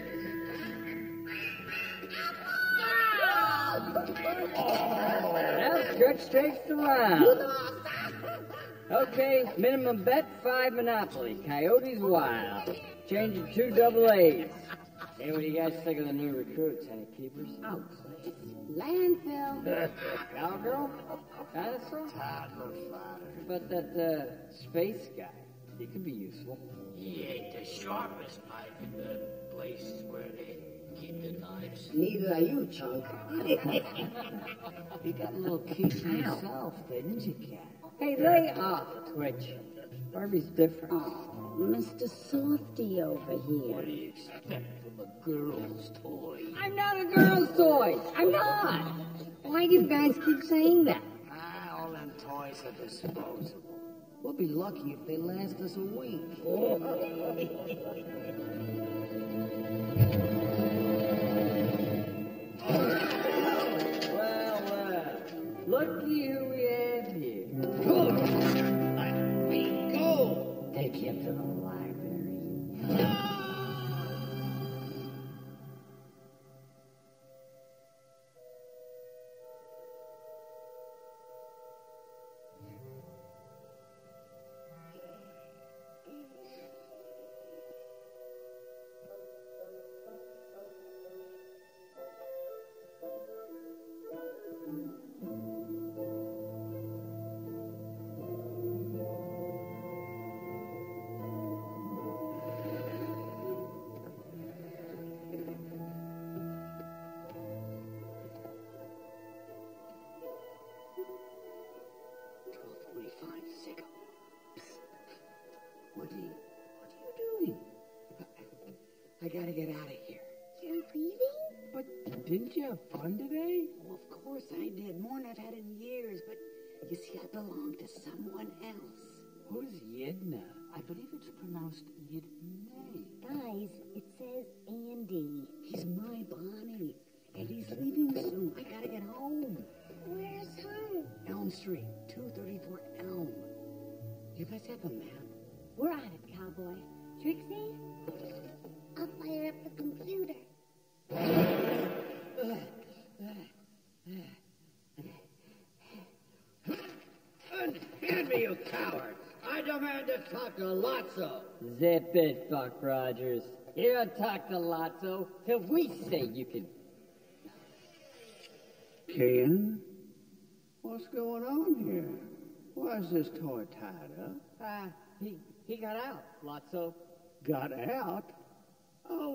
[SPEAKER 1] Well, Stretch takes the round. Okay, minimum bet 5 Monopoly. Coyotes Wild. Change it 2 double A's. Hey, what do you guys think of the new recruits? Any keepers?
[SPEAKER 5] Oh, please. Landfill.
[SPEAKER 1] Cowgirl? Dinosaur?
[SPEAKER 7] Toddler fodder.
[SPEAKER 1] But that, space guy. He could be useful.
[SPEAKER 7] He ain't the sharpest knife in the places where they keep the knives.
[SPEAKER 5] Neither are you, chunk.
[SPEAKER 1] You got a little kick yourself, didn't you, Cat? Hey, lay off, Twitch. Barbie's different.
[SPEAKER 5] Oh, Mr. Softy over
[SPEAKER 7] What do
[SPEAKER 5] here.
[SPEAKER 7] you expect from a girl's toy?
[SPEAKER 1] I'm not a girl's toy. I'm not. Why do you guys keep saying that?
[SPEAKER 7] All them toys are disposable.
[SPEAKER 2] We'll be lucky if they last us a week.
[SPEAKER 1] Well, looky who we have here.
[SPEAKER 7] Let me go!
[SPEAKER 1] Take him to the library.
[SPEAKER 2] gotta get out of here.
[SPEAKER 5] You're leaving?
[SPEAKER 2] But didn't you have fun today?
[SPEAKER 5] Well, of course I did. More than I've had in years. But you see, I belong to someone else.
[SPEAKER 2] Who's Yidna? I believe it's pronounced Yidney.
[SPEAKER 5] Guys, it says Andy. He's my Bonnie. And he's leaving soon. I gotta get home.
[SPEAKER 3] Where's home?
[SPEAKER 5] Elm Street, 234 Elm. You guys have a map?
[SPEAKER 4] We're on it, cowboy. Trixie?
[SPEAKER 3] I'll fire up the computer.
[SPEAKER 8] Unhand me, you coward! I demand to talk to Lotso!
[SPEAKER 1] Zip it, Buck Rogers. You don't talk to Lotso till we say you can.
[SPEAKER 8] Ken? What's going on here? Why is this toy tied up?
[SPEAKER 1] He got out, Lotso.
[SPEAKER 8] Got out? Oh,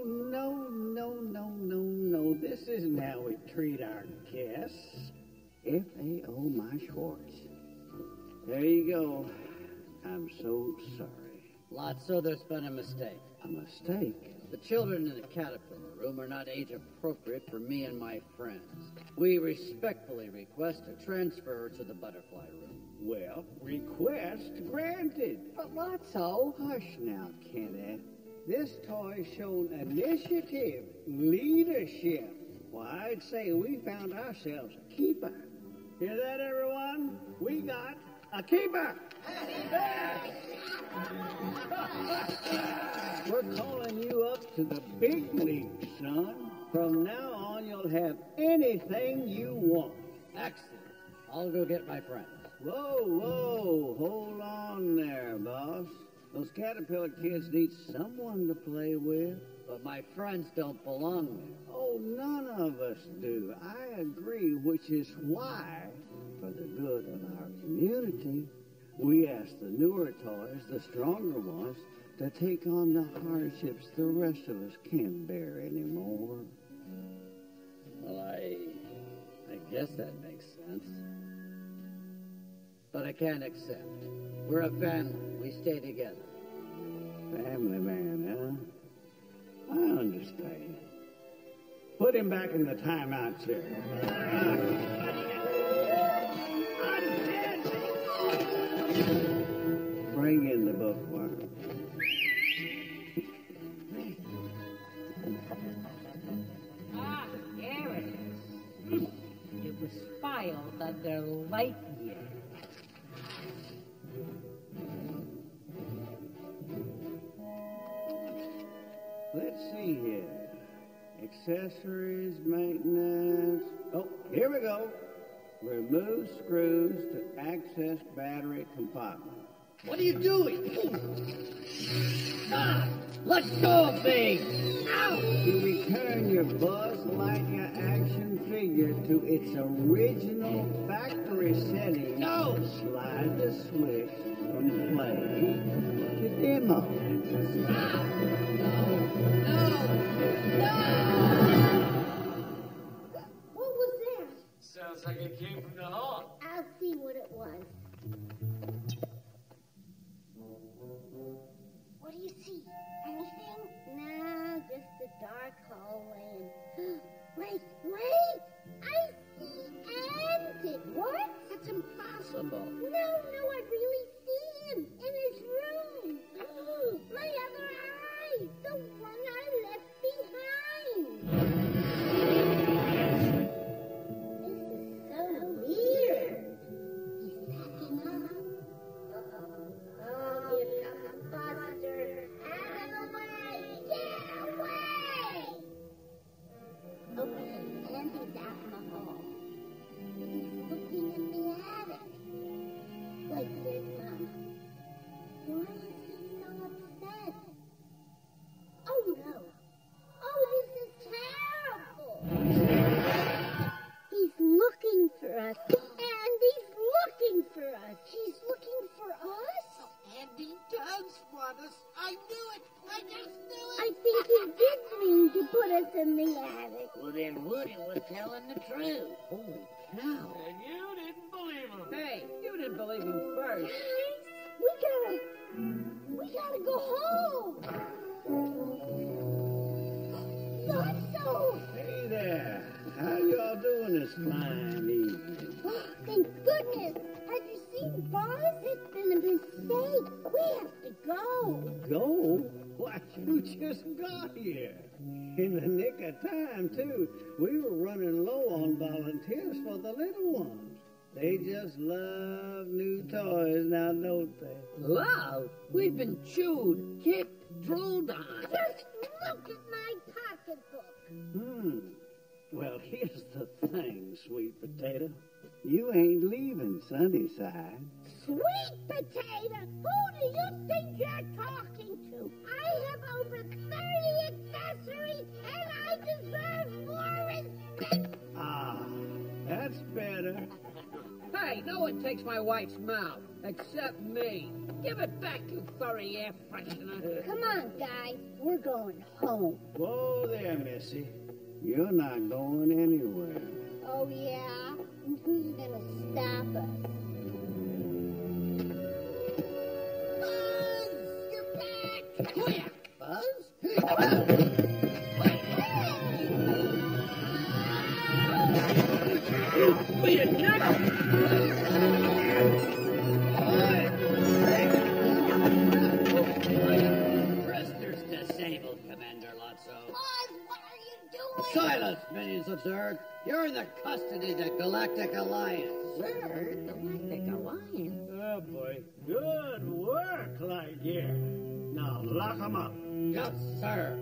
[SPEAKER 8] no. This isn't how we treat our guests. F.A.O. my Schwartz. There you go. I'm so sorry.
[SPEAKER 1] Lotso, there's been a mistake.
[SPEAKER 8] A mistake?
[SPEAKER 1] The children in the caterpillar room are not age appropriate for me and my friends. We respectfully request a transfer to the butterfly room.
[SPEAKER 8] Well, request granted.
[SPEAKER 1] But Lotso...
[SPEAKER 8] Hush now, Kenneth. This toy's shown initiative, leadership. Why, I'd say we found ourselves a keeper. Hear that, everyone? We got a keeper. We're calling you up to the big leagues, son. From now on, you'll have anything you want.
[SPEAKER 1] Excellent. I'll go get my friends.
[SPEAKER 8] Whoa, hold on there, boss. Those caterpillar kids need someone to play with.
[SPEAKER 1] But my friends don't belong there.
[SPEAKER 8] Oh, none of us do. I agree, which is why, for the good of our community, we ask the newer toys, the stronger ones, to take on the hardships the rest of us can't bear anymore.
[SPEAKER 1] Well, I guess that makes sense. But I can't accept. We're a family. We stay together.
[SPEAKER 8] Family man, huh? I understand. Put him back in the timeout chair. Bring in the bookworm.
[SPEAKER 1] Ah, there it is. It was filed under Lightyear.
[SPEAKER 8] Let's see here. Accessories, maintenance. Oh, here we go. Remove screws to access battery compartment.
[SPEAKER 1] What are you doing? Stop! Let go of me! Ow!
[SPEAKER 8] To return your Buzz Lightyear action figure to its original factory setting,
[SPEAKER 1] No!
[SPEAKER 8] slide the switch from play to demo.
[SPEAKER 1] Stop! No!
[SPEAKER 3] What was that?
[SPEAKER 6] Sounds like it came from the hall.
[SPEAKER 3] I'll see what it was. What do you see? Anything? No, just a dark hallway. Wait! I see Andy. What?
[SPEAKER 1] It's impossible.
[SPEAKER 3] No, I really see him in his room. My other eye, the one I left behind. This is so weird. He's packing up. Oh, here comes Buster. Out of the way! Get away! Okay, Andy's out in the hall. He's looking in the attic. Wait, there's Mama. Why is he so upset? Oh no! Oh, this is terrible! He's looking for us. Andy's looking for us. He's looking for us?
[SPEAKER 7] Andy does want us. I knew it. I just knew it.
[SPEAKER 3] I think he did mean to put us in the attic.
[SPEAKER 1] Well, then Woody was telling the truth. Holy cow.
[SPEAKER 6] And you didn't believe him.
[SPEAKER 1] Hey, you didn't believe him first.
[SPEAKER 3] We gotta go home. Oh,
[SPEAKER 8] Hey there. How y'all doing this fine evening?
[SPEAKER 3] thank goodness. Have you seen Buzz? It's been a mistake. We have to go.
[SPEAKER 8] Go? Why, you just got here. In the nick of time, too. We were running low on volunteers for the little ones. They just love new toys now, don't they?
[SPEAKER 2] Love? We've been chewed, kicked, drooled on.
[SPEAKER 3] Just look at my pocketbook.
[SPEAKER 8] Well, here's the thing, sweet potato. You ain't leaving Sunnyside.
[SPEAKER 3] Sweet potato, who do you think you're talking to? I have over 30 accessories, and I deserve more respect.
[SPEAKER 8] Ah, that's better.
[SPEAKER 2] Hey, no one takes my wife's mouth, except me. Give it back, you furry air freshener.
[SPEAKER 3] Come on, guys, we're going home.
[SPEAKER 8] Whoa there, Missy. You're not going anywhere.
[SPEAKER 3] Oh, yeah? And who's gonna stop us? Buzz, you're back!
[SPEAKER 2] Oh, yeah. Buzz? Wait a Prisoner's disabled, Commander Lotso.
[SPEAKER 3] Buzz, what are you doing?
[SPEAKER 1] Silence, minions of Zurg. You're in the custody of the Galactic Alliance.
[SPEAKER 5] Zurg? Galactic Alliance?
[SPEAKER 8] Oh, boy. Good work, Lightyear. Now, lock 'em up.
[SPEAKER 1] Yes, sir.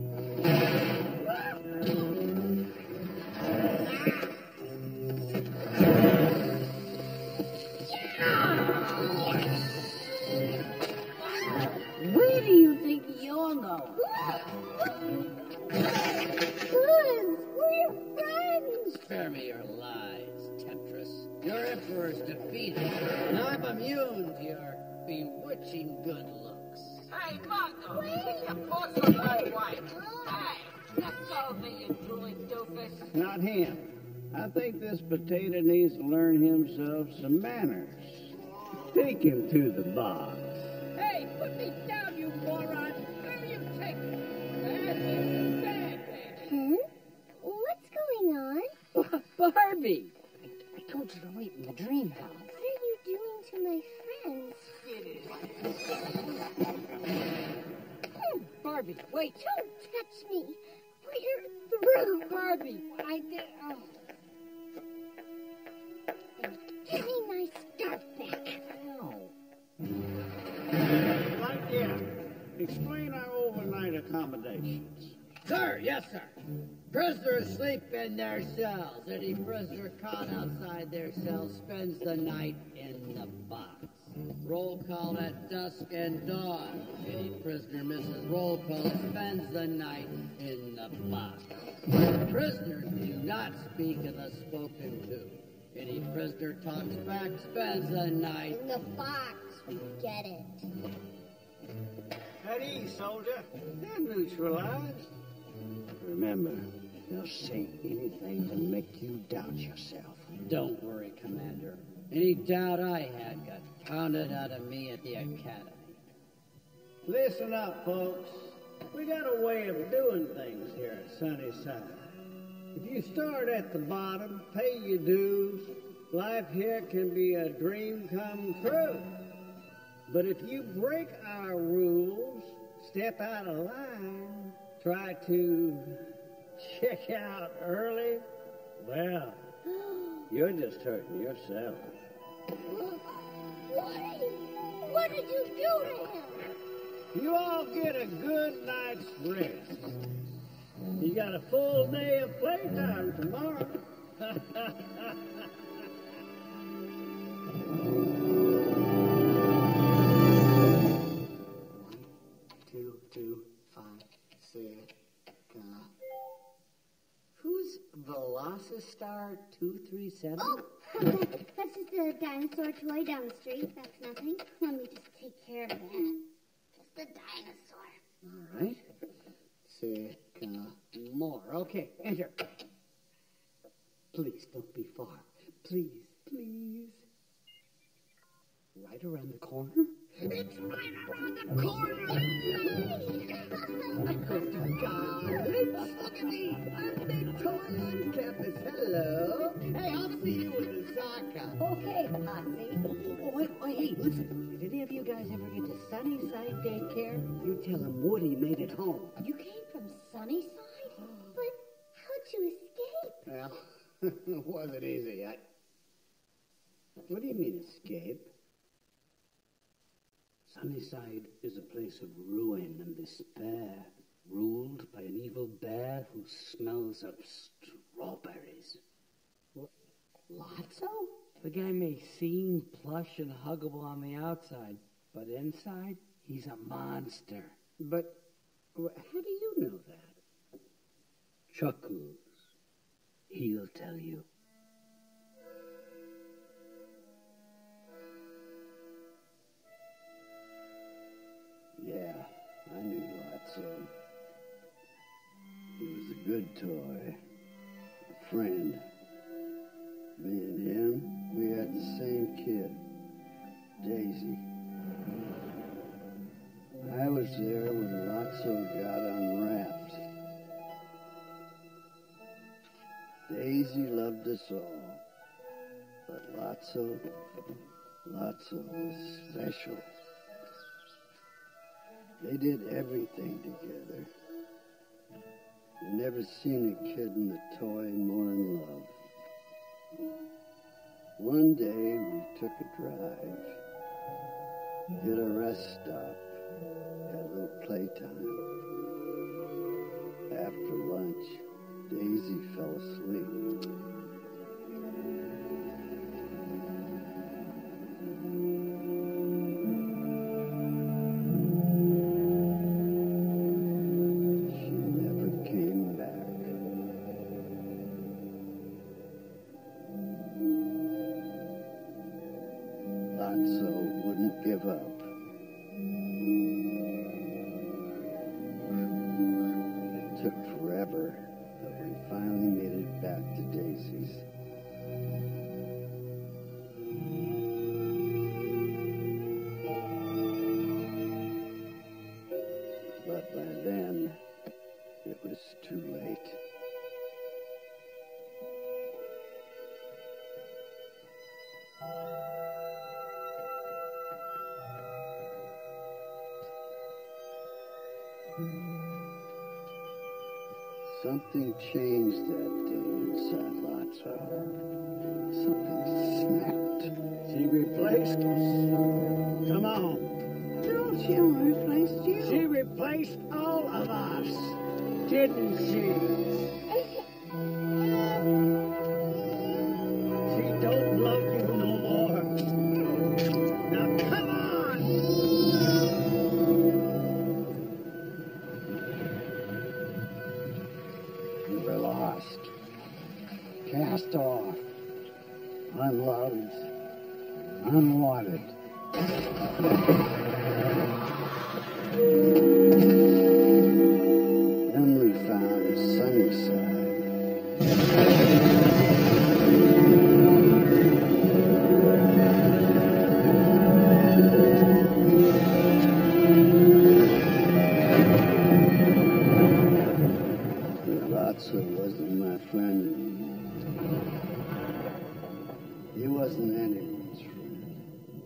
[SPEAKER 5] Where do you think you're going?
[SPEAKER 3] Buzz, we're your friends.
[SPEAKER 1] Spare me your lies, Temptress. Your Emperor's defeated, and I'm immune to your bewitching good looks.
[SPEAKER 2] Hey, Marco, get your paws on my wife. Hey, that's all me, you drooling doofus.
[SPEAKER 8] Not him. I think this potato needs to learn himself some manners. Take him to the box.
[SPEAKER 2] Hey, put me down, you moron. Where do you take me? Bad, bad, baby.
[SPEAKER 3] What's going on?
[SPEAKER 2] Barbie.
[SPEAKER 1] I told you to wait in the dream house.
[SPEAKER 3] What are you doing to my friends?
[SPEAKER 2] Barbie, wait.
[SPEAKER 3] Don't touch me. We're through.
[SPEAKER 2] Barbie, I did. Oh.
[SPEAKER 3] Give me my scarf back.
[SPEAKER 8] Lightyear, explain our overnight accommodations.
[SPEAKER 1] Sir, yes, sir. Prisoners sleep in their cells. Any prisoner caught outside their cell spends the night in the box. Roll call at dusk and dawn. Any prisoner misses roll call spends the night in the box. Prisoners do not speak in the spoken to. Any prisoner talks back spends the night
[SPEAKER 3] In the box. We get it.
[SPEAKER 8] At ease, soldier. They're neutralized. Remember, they'll say anything to make you doubt yourself.
[SPEAKER 1] Don't worry, Commander. Any doubt I had got pounded out of me at the academy.
[SPEAKER 8] Listen up, folks. We got a way of doing things here at Sunnyside. If you start at the bottom, pay your dues, life here can be a dream come true. But if you break our rules, step out of line, try to check out early, well, you're just hurting yourself.
[SPEAKER 3] What did you do to him?
[SPEAKER 8] You all get a good night's rest. You got a full day of playtime tomorrow.
[SPEAKER 2] 2, 5, 6. Who's Velocistar 237?
[SPEAKER 3] Oh, that's just a dinosaur toy down the street. That's nothing. Let me just take care of that. Just a dinosaur.
[SPEAKER 2] All right. More. Okay, enter. Please don't be far. Please, please. Right around the corner.
[SPEAKER 7] It's right around the corner.
[SPEAKER 2] I go to college. Look at me. I'm big toy on campus. Hello. Hey, I'll see you in Osaka.
[SPEAKER 5] Okay, Potsy.
[SPEAKER 2] Oh, wait, hey, listen. Did any of you guys ever get to Sunnyside Daycare? You tell him Woody made it home.
[SPEAKER 5] You came from Sunnyside?
[SPEAKER 3] But how'd you escape?
[SPEAKER 2] Well, it wasn't easy. What do you mean, escape? Sunnyside is a place of ruin and despair, ruled by an evil bear who smells of strawberries.
[SPEAKER 1] What? Lotso? The guy may seem plush and huggable on the outside, but inside, he's a monster.
[SPEAKER 2] But how do you know that?
[SPEAKER 8] Chuckles. He'll tell you. Yeah, I knew Lotso. He was a good toy, a friend. Me and him, we had the same kid, Daisy. I was there when Lotso got unwrapped. Daisy loved us all, but Lotso was special. They did everything together. You've never seen a kid and a toy more in love. One day we took a drive, hit a rest stop, had a little playtime. After lunch, Daisy fell asleep. Lotso wouldn't give up. It took forever, but we finally made it back to Daisy's. But by then, it was too late. Something changed that day inside Lotso. Something snapped.
[SPEAKER 2] She replaced us. Come on.
[SPEAKER 5] No, she only replaced you.
[SPEAKER 2] She replaced all of us, didn't she? She don't love you no more. Now come on!
[SPEAKER 8] You were lost, cast off, unloved, unwanted. Then we found Sunnyside. Lotso wasn't my friend anymore. He wasn't anyone's friend.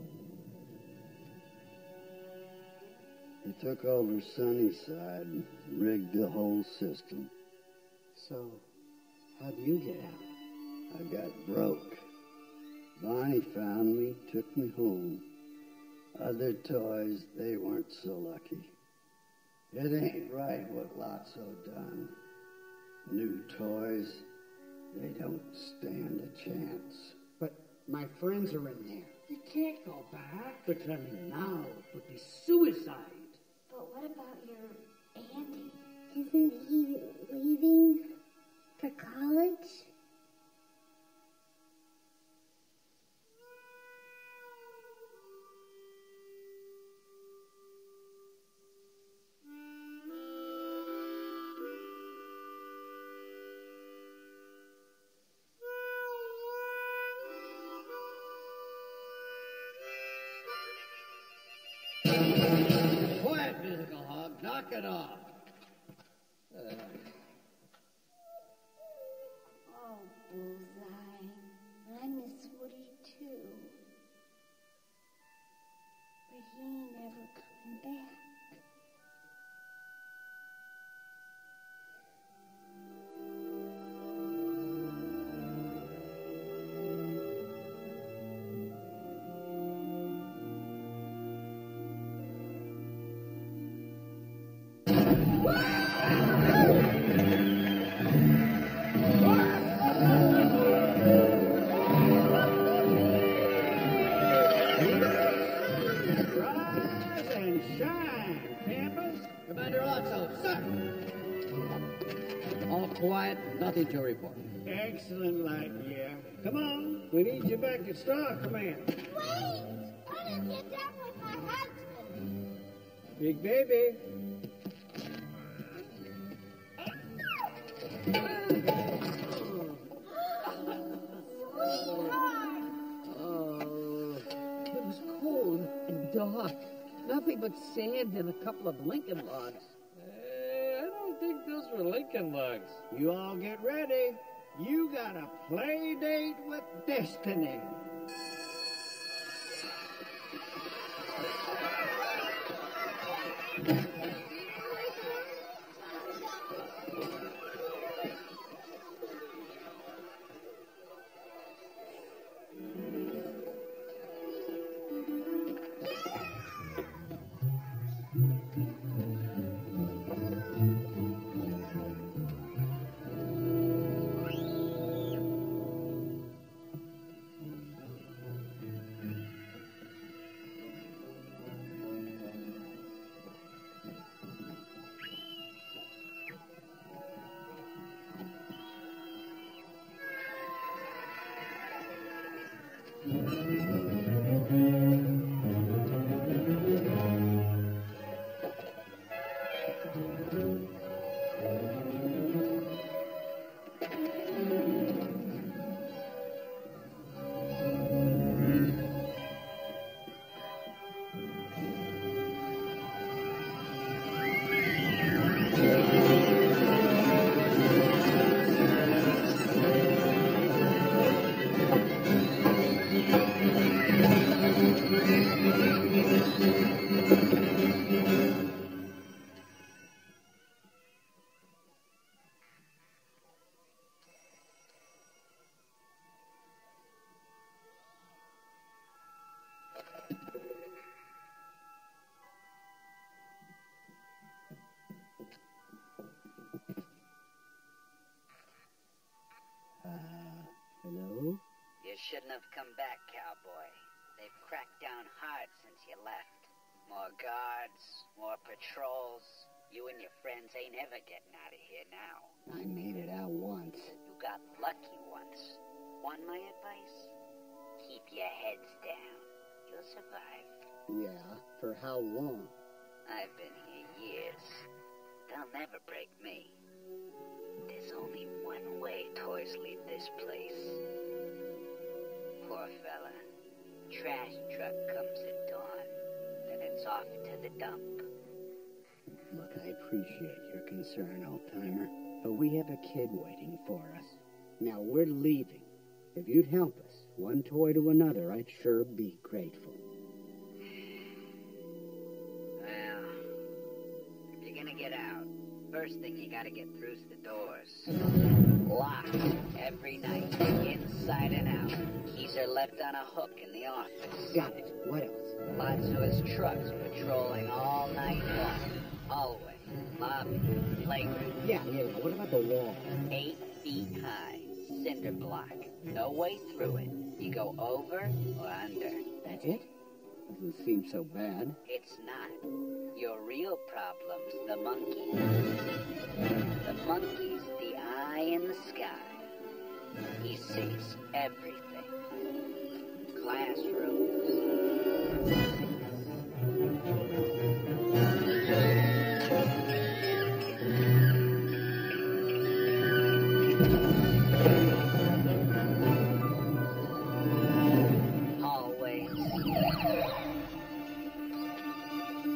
[SPEAKER 8] He took over Sunnyside and rigged the whole system.
[SPEAKER 2] So, how'd you get out?
[SPEAKER 8] I got broke. Bonnie found me, took me home. Other toys, they weren't so lucky. It ain't right what Lotso done. New toys, they don't stand a chance.
[SPEAKER 2] But my friends are in there.
[SPEAKER 1] You can't go back.
[SPEAKER 2] But I mean, now would be suicide.
[SPEAKER 4] But what about your Andy?
[SPEAKER 3] Isn't he leaving for college?
[SPEAKER 2] Quiet, musical hog. Knock it off.
[SPEAKER 5] Oh, Bullseye. I miss Woody, too. But he ain't never coming back.
[SPEAKER 8] Rise and shine, campers.
[SPEAKER 2] Commander Otso, sir. All quiet, nothing to report.
[SPEAKER 8] Excellent, Lightyear. Come on, we need you back at Star Command.
[SPEAKER 3] Wait! I didn't get down with my husband.
[SPEAKER 8] Big baby.
[SPEAKER 3] Sweetheart!
[SPEAKER 2] Oh, it was cold and dark. Nothing but sand and a couple of Lincoln logs.
[SPEAKER 6] I don't think those were Lincoln logs.
[SPEAKER 8] You all get ready. You got a play date with destiny.
[SPEAKER 2] Hello?
[SPEAKER 10] You shouldn't have come back, cowboy. They've cracked down hard since you left. More guards, more patrols. You and your friends ain't ever getting out of here now.
[SPEAKER 2] I made it out once.
[SPEAKER 10] You got lucky once. Want my advice? Keep your heads down. You'll survive.
[SPEAKER 2] Yeah, for how long?
[SPEAKER 10] I've been here years. They'll never break me. There's only one way toys leave this place. Poor fella. Trash truck comes at dawn. Then it's off to the dump.
[SPEAKER 2] Look, I appreciate your concern, old-timer, but we have a kid waiting for us. Now, we're leaving. If you'd help us, one toy to another, I'd sure be grateful.
[SPEAKER 10] Well, if you're gonna get out, first thing you gotta get through's the doors. Locked every night, inside and out. Keys are left on a hook in the office.
[SPEAKER 2] Got it. What else?
[SPEAKER 10] Lots of his trucks patrolling all night long. Hallway, lobby, playground.
[SPEAKER 2] Yeah. What about the wall?
[SPEAKER 10] 8 feet high, cinder block. No way through it. You go over or under.
[SPEAKER 2] That's it? Doesn't seem so bad.
[SPEAKER 10] It's not. Your real problem's the monkey. The monkey's the eye in the sky. He sees everything. Classrooms. Hallways.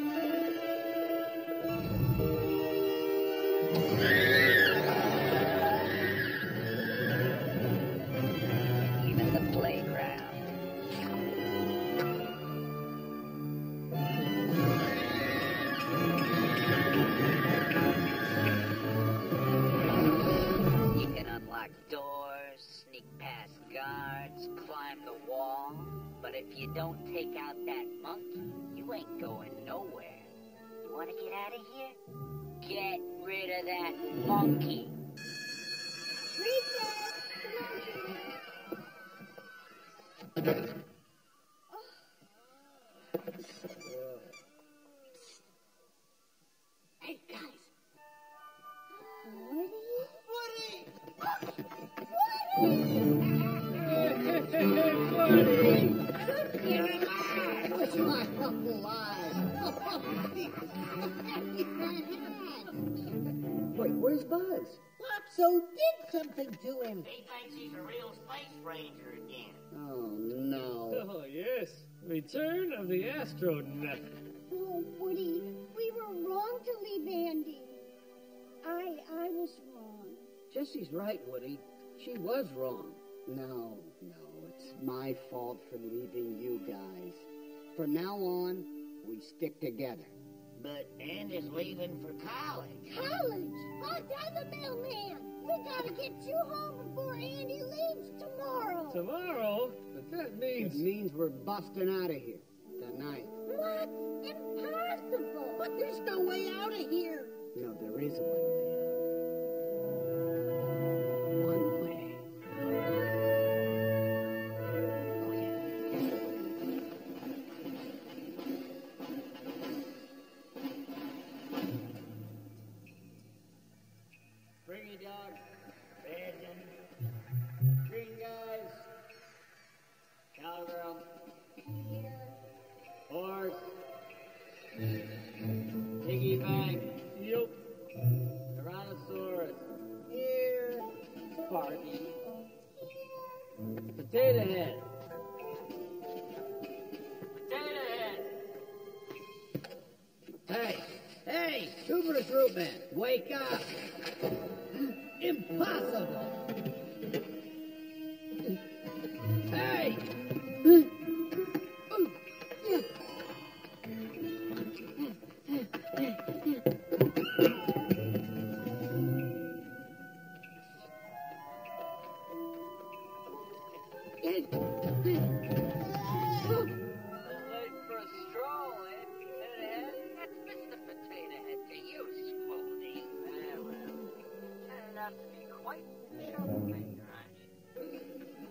[SPEAKER 10] you don't take out that monkey, you ain't going nowhere. You want to get out of here? Get rid of that monkey.
[SPEAKER 7] Hey, guys.
[SPEAKER 2] What's my humble life? Wait, where's Buzz?
[SPEAKER 7] Lotso did something to him.
[SPEAKER 9] He thinks he's a real space ranger again.
[SPEAKER 2] Oh, no.
[SPEAKER 6] Oh, yes. Return of the astronaut.
[SPEAKER 3] Oh, Woody, we were wrong to leave Andy. I was wrong.
[SPEAKER 2] Jesse's right, Woody. She was wrong. No, it's my fault for leaving you guys. From now on, we stick together.
[SPEAKER 7] But Andy's leaving for college.
[SPEAKER 3] College? I'll tell the mailman. We gotta get you home before Andy leaves tomorrow.
[SPEAKER 6] Tomorrow? But that
[SPEAKER 2] It
[SPEAKER 6] means...
[SPEAKER 2] means we're busting out of here tonight.
[SPEAKER 3] What? Impossible.
[SPEAKER 7] But there's no way out of here.
[SPEAKER 2] No, there is one way. One way.
[SPEAKER 1] Bring your dog. Pigeon. Green guys. Cowgirl. Horse. Piggyback.
[SPEAKER 6] Yup.
[SPEAKER 1] Tyrannosaurus.
[SPEAKER 7] Here.
[SPEAKER 1] Sparky. Potato head. Potato head.
[SPEAKER 2] Hey, Tuberous Rootman, wake up! Impossible! Hey!
[SPEAKER 10] Late for a stroll, eh, Potato Head? That's Mr. Potato Head to you, Spody. Well, turned out to be quite the troublemaker, aren't you?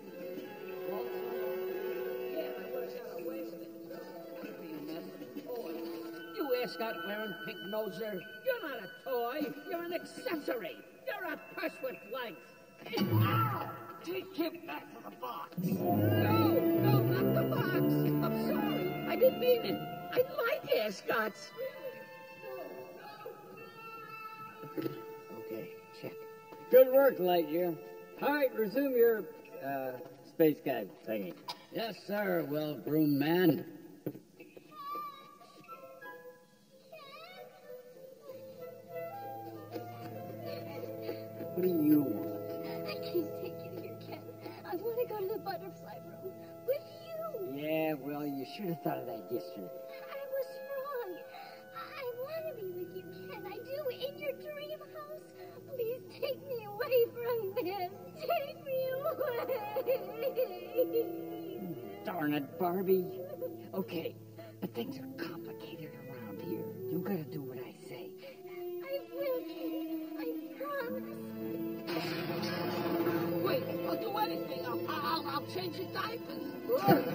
[SPEAKER 2] You ascot wearing pink noser. You're not a toy. You're an accessory. You're a purse with legs. Ow!
[SPEAKER 9] Take him back to the box.
[SPEAKER 2] No, not the box. I'm sorry. I didn't mean it. I like ascots. Okay, check.
[SPEAKER 1] Good work, Lightyear. All right, resume your, space guide thingy.
[SPEAKER 2] Yes, sir, well-groomed man. What do you want?
[SPEAKER 3] I can't take you here, Ken. I want to go to the butterfly room with you.
[SPEAKER 1] Yeah, well, you should have thought of that yesterday.
[SPEAKER 3] I was wrong. I want to be with you, Ken. I do. In your dream house. Please take me away from this. Take me away.
[SPEAKER 1] Darn it, Barbie. Okay, but things are complicated around here. You gotta do what I say.
[SPEAKER 3] I will, Ken. I promise.
[SPEAKER 7] Wait, I'll do anything. I'll change your diapers.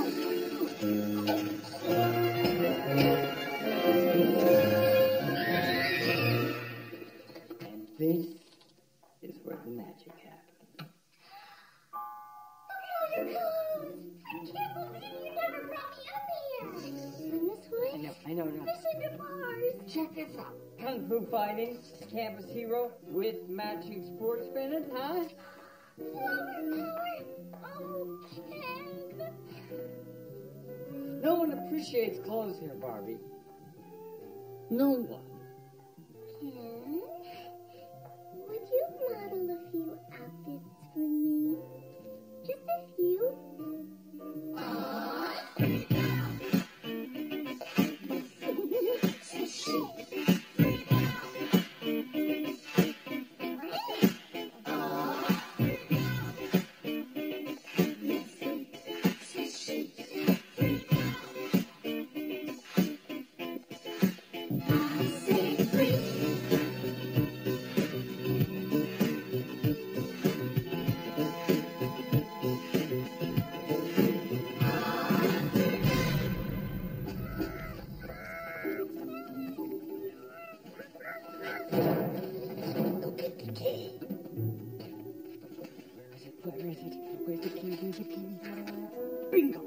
[SPEAKER 1] And this is where the magic happens.
[SPEAKER 3] I can't believe you never brought me up here. And this way?
[SPEAKER 1] I know.
[SPEAKER 3] Listen to bars.
[SPEAKER 1] Check this out. Kung Fu fighting, campus hero with magic sports spinning, huh?
[SPEAKER 3] Flower power. Oh, Ken.
[SPEAKER 1] No one appreciates clothes here, Barbie. No one.
[SPEAKER 3] Ken, would you model a few outfits for me? Just a few?
[SPEAKER 1] Where's the key? Bingo!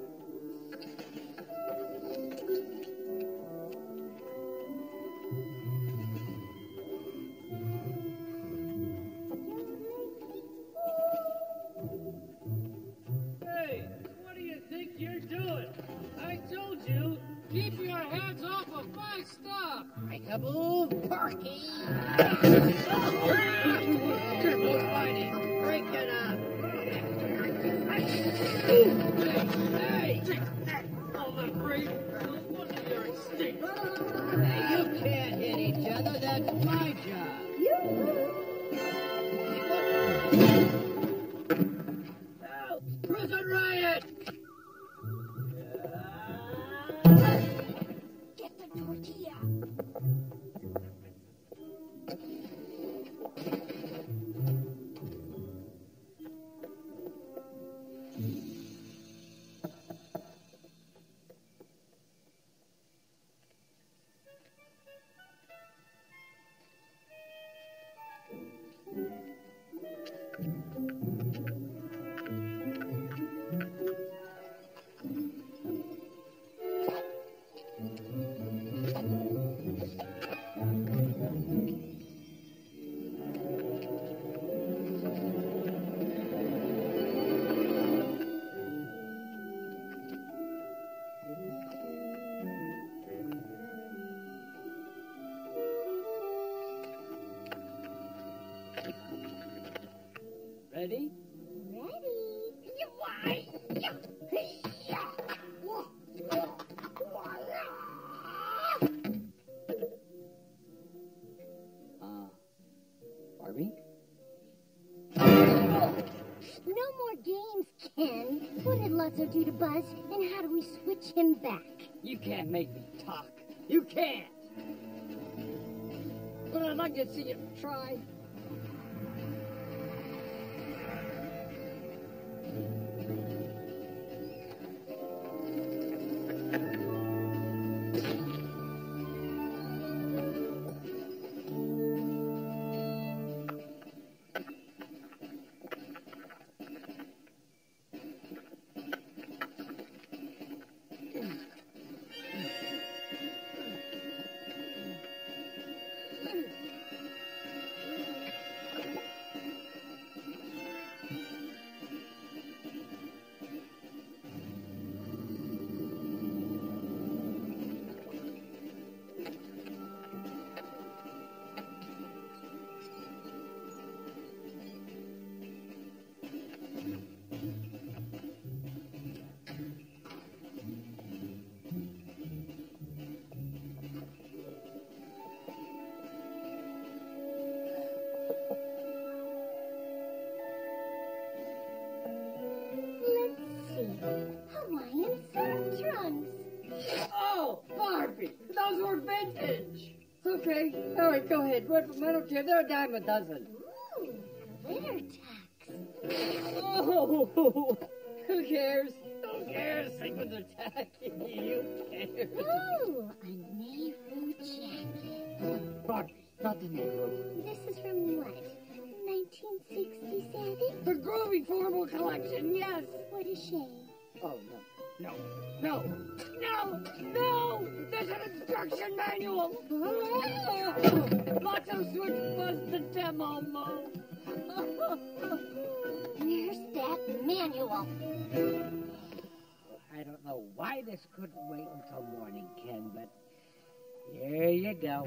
[SPEAKER 6] Hey, what do you think you're doing? I told you, keep your hands off of my stuff.
[SPEAKER 7] Peekaboo, Porky.
[SPEAKER 6] Careful fighting. Break it up. Hey! All the brave. No wonder you're extinct.
[SPEAKER 7] Hey, you can't hit each other. That's my job.
[SPEAKER 6] Help! Prison riot!
[SPEAKER 3] Get the tortilla.
[SPEAKER 1] Ready? Barbie?
[SPEAKER 3] No more games, Ken. What did Lutzer do to Buzz, and how do we switch him back?
[SPEAKER 1] You can't make me talk. You can't. But I'd like to see you try.
[SPEAKER 3] Hawaiian surf trunks.
[SPEAKER 1] Oh, Barbie, those were vintage. Okay, all right, go ahead. I don't care. They're a dime a dozen.
[SPEAKER 3] Ooh, glitter tacks.
[SPEAKER 1] Oh, who cares? Who cares? Someone's attacking you.
[SPEAKER 3] Oh, a Nehru jacket.
[SPEAKER 1] Barbie, not the Negro.
[SPEAKER 3] This is from what? 1967?
[SPEAKER 1] The Groovy Formal Collection, yes.
[SPEAKER 3] What a shame.
[SPEAKER 1] Oh, no. No. There's an instruction manual. Lots of switch buzz the demo mode.
[SPEAKER 3] Where's that manual?
[SPEAKER 2] I don't know why this couldn't wait until morning, Ken, but here you go.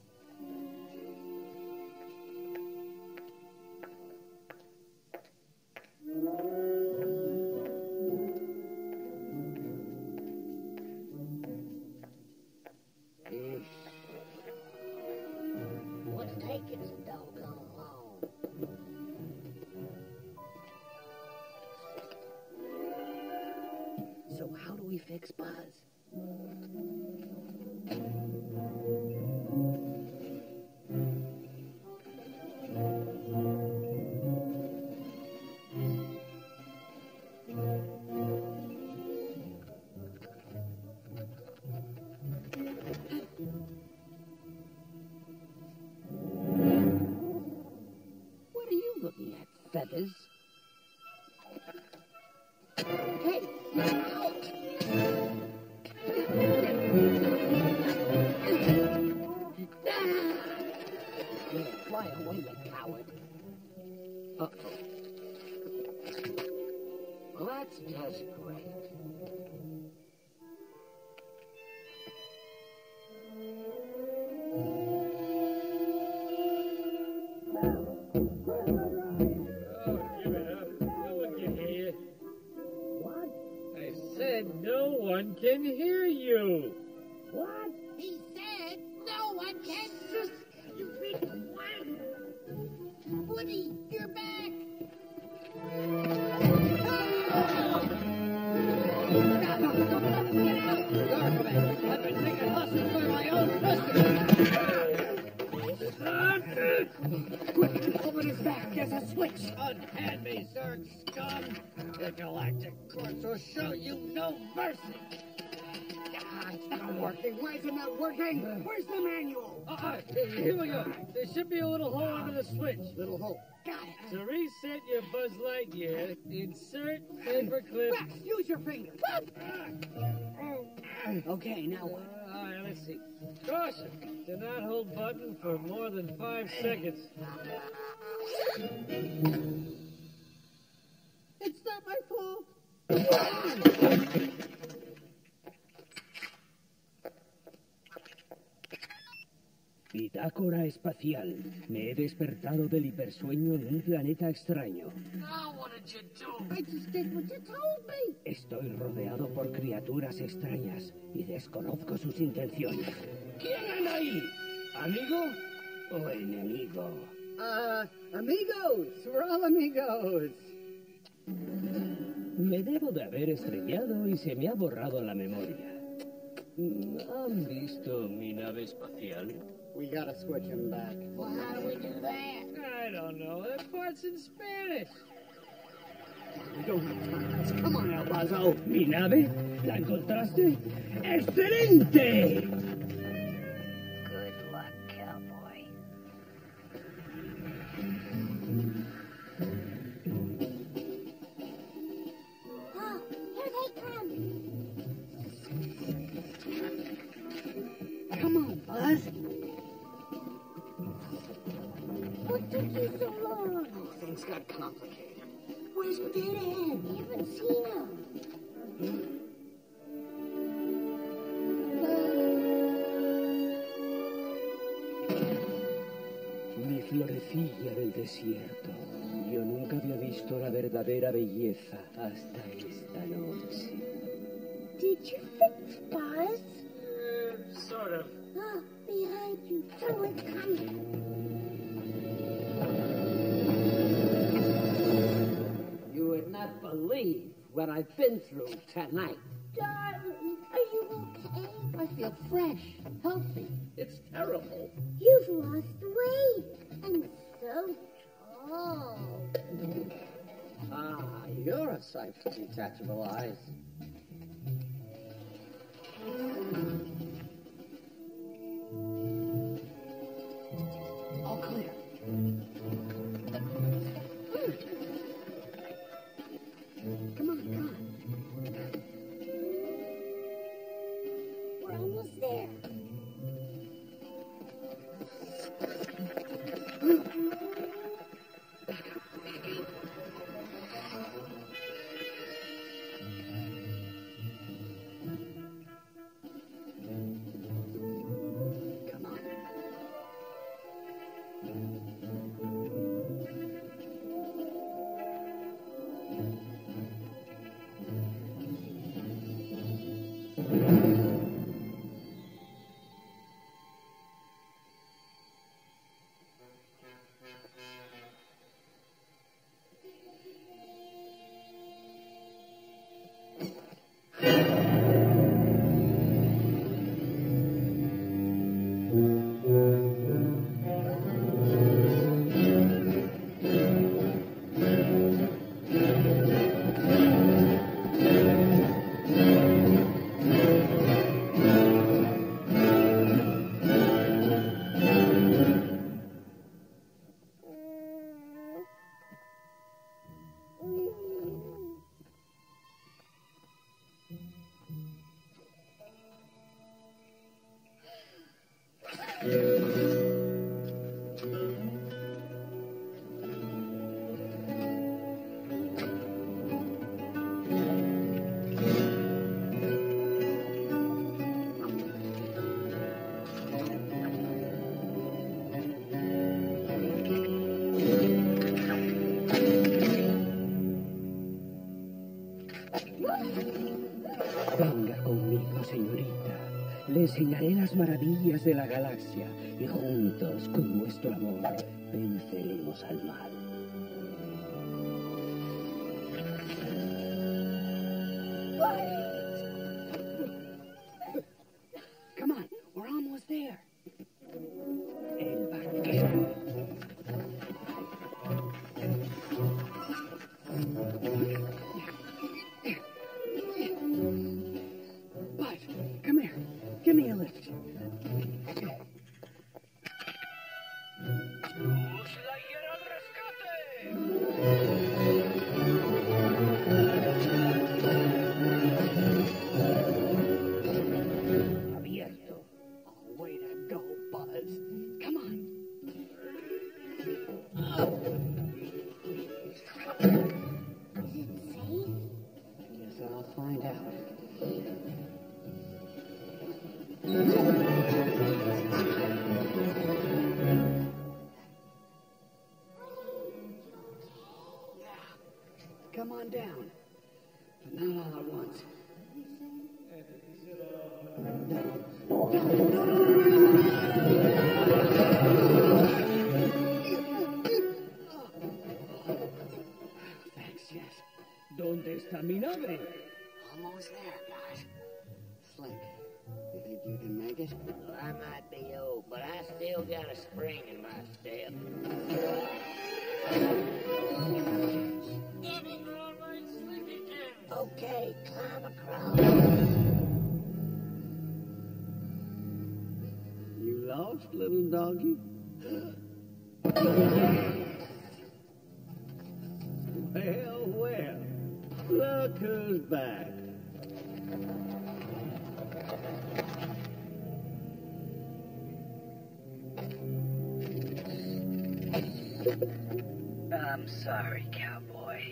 [SPEAKER 3] What's taking so doggone long?
[SPEAKER 2] So how do we fix Buzz? What are you looking at, Feathers? Hey, out! Yeah, fly away, you coward. Uh-oh. Well, that's just great.
[SPEAKER 6] No one can hear you.
[SPEAKER 7] What? He said no one can. Just you be quiet. Woody, you're back.
[SPEAKER 1] I've been thinking hustle for my own pussy. Quick, open his back. There's a switch. Unhand me, Zerg scum. The Galactic Courts will show you no mercy.
[SPEAKER 2] It's not working. Why is it not working? Where's the manual?
[SPEAKER 6] Here we go. There should be a little hole under the switch.
[SPEAKER 2] Little hole. Got it.
[SPEAKER 6] To reset your Buzz Lightyear, insert paperclip.
[SPEAKER 2] Rex, use your finger. Okay, now what?
[SPEAKER 6] All right, let's see. Caution. Do not hold button for more than 5 seconds.
[SPEAKER 2] It's not my fault.
[SPEAKER 11] Bitácora espacial. Me he despertado del hipersueño en un planeta extraño.
[SPEAKER 7] Now what did you do?
[SPEAKER 2] I just did what you told me.
[SPEAKER 11] Estoy rodeado por criaturas extrañas y desconozco sus intenciones. ¿Quién anda ahí? ¿Amigo o enemigo?
[SPEAKER 2] Amigos. We're all amigos.
[SPEAKER 11] Me debo de haber estrellado y se me ha borrado la memoria. ¿Han visto mi nave espacial?
[SPEAKER 2] We gotta switch him back.
[SPEAKER 7] Well, how do we do that?
[SPEAKER 6] I don't know. That part's in Spanish.
[SPEAKER 2] We don't have time. Come on now, Buzzo.
[SPEAKER 11] ¿Mi nave? ¿La encontraste? ¡Excelente!
[SPEAKER 10] Good luck, cowboy.
[SPEAKER 3] Oh, here they come.
[SPEAKER 2] Come on, Buzz.
[SPEAKER 3] What took you so long?
[SPEAKER 2] Things got complicated.
[SPEAKER 3] Where's Deadhead? We haven't seen him.
[SPEAKER 11] Mi florecilla del desierto. Yo nunca había visto la verdadera belleza hasta esta noche.
[SPEAKER 3] Did you fix Buzz?
[SPEAKER 6] Sort of.
[SPEAKER 3] Oh, behind you. Someone's coming.
[SPEAKER 2] You would not believe what I've been through tonight.
[SPEAKER 3] Darling, are you okay?
[SPEAKER 2] I feel fresh, healthy. It's terrible.
[SPEAKER 3] You've lost weight. And so tall.
[SPEAKER 2] Ah, you're a sight for detachable eyes.
[SPEAKER 3] almost there.
[SPEAKER 11] Venga conmigo, señorita. Le enseñaré las maravillas de la galaxia y juntos, con nuestro amor, venceremos al mal.
[SPEAKER 2] Come on, we're almost there.
[SPEAKER 11] El vaquero.
[SPEAKER 2] Bud, come here. Give me a lift.
[SPEAKER 11] Abierto.
[SPEAKER 2] Oh, way to go, Buzz. Come on.
[SPEAKER 3] Is it safe?
[SPEAKER 2] Guess I'll find out. Come on down. But not all at once. Thanks, yes.
[SPEAKER 11] ¿Dónde está mi nave?
[SPEAKER 2] Almost there, guys. Slink, you think you can make it?
[SPEAKER 10] Well, I might be old, but I still got a spring in my step.
[SPEAKER 6] Get in all right, Slinkykins.
[SPEAKER 10] Okay, climb across.
[SPEAKER 8] You lost, little doggy? Well, well. Look who's back.
[SPEAKER 10] I'm sorry, cowboy.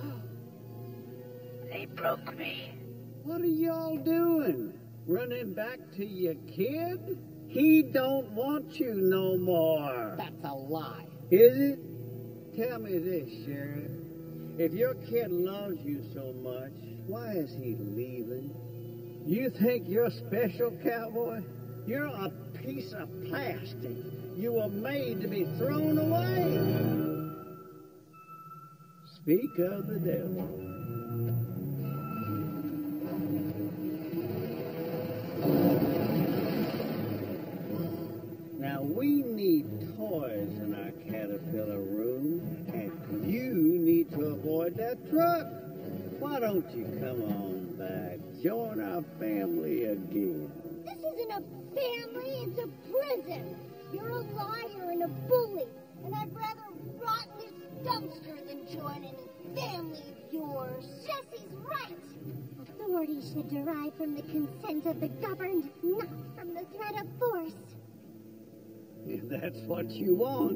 [SPEAKER 10] They broke me.
[SPEAKER 8] What are y'all doing? Running back to your kid? He don't want you no more.
[SPEAKER 2] That's a lie.
[SPEAKER 8] Is it? Tell me this, Sheriff. If your kid loves you so much, why is he leaving? You think you're special, cowboy? You're a piece of plastic. You were made to be thrown away. Speak of the devil. Now, we need toys in our Caterpillar room, and you need to avoid that truck. Why don't you come on back? Join our family again.
[SPEAKER 3] This isn't a family, it's a prison. You're a liar and a bully, and I'd rather rot in this dumpster than join any family of yours. Jessie's right. Authority should derive from the consent of the governed, not from the threat of force.
[SPEAKER 8] If that's what you want.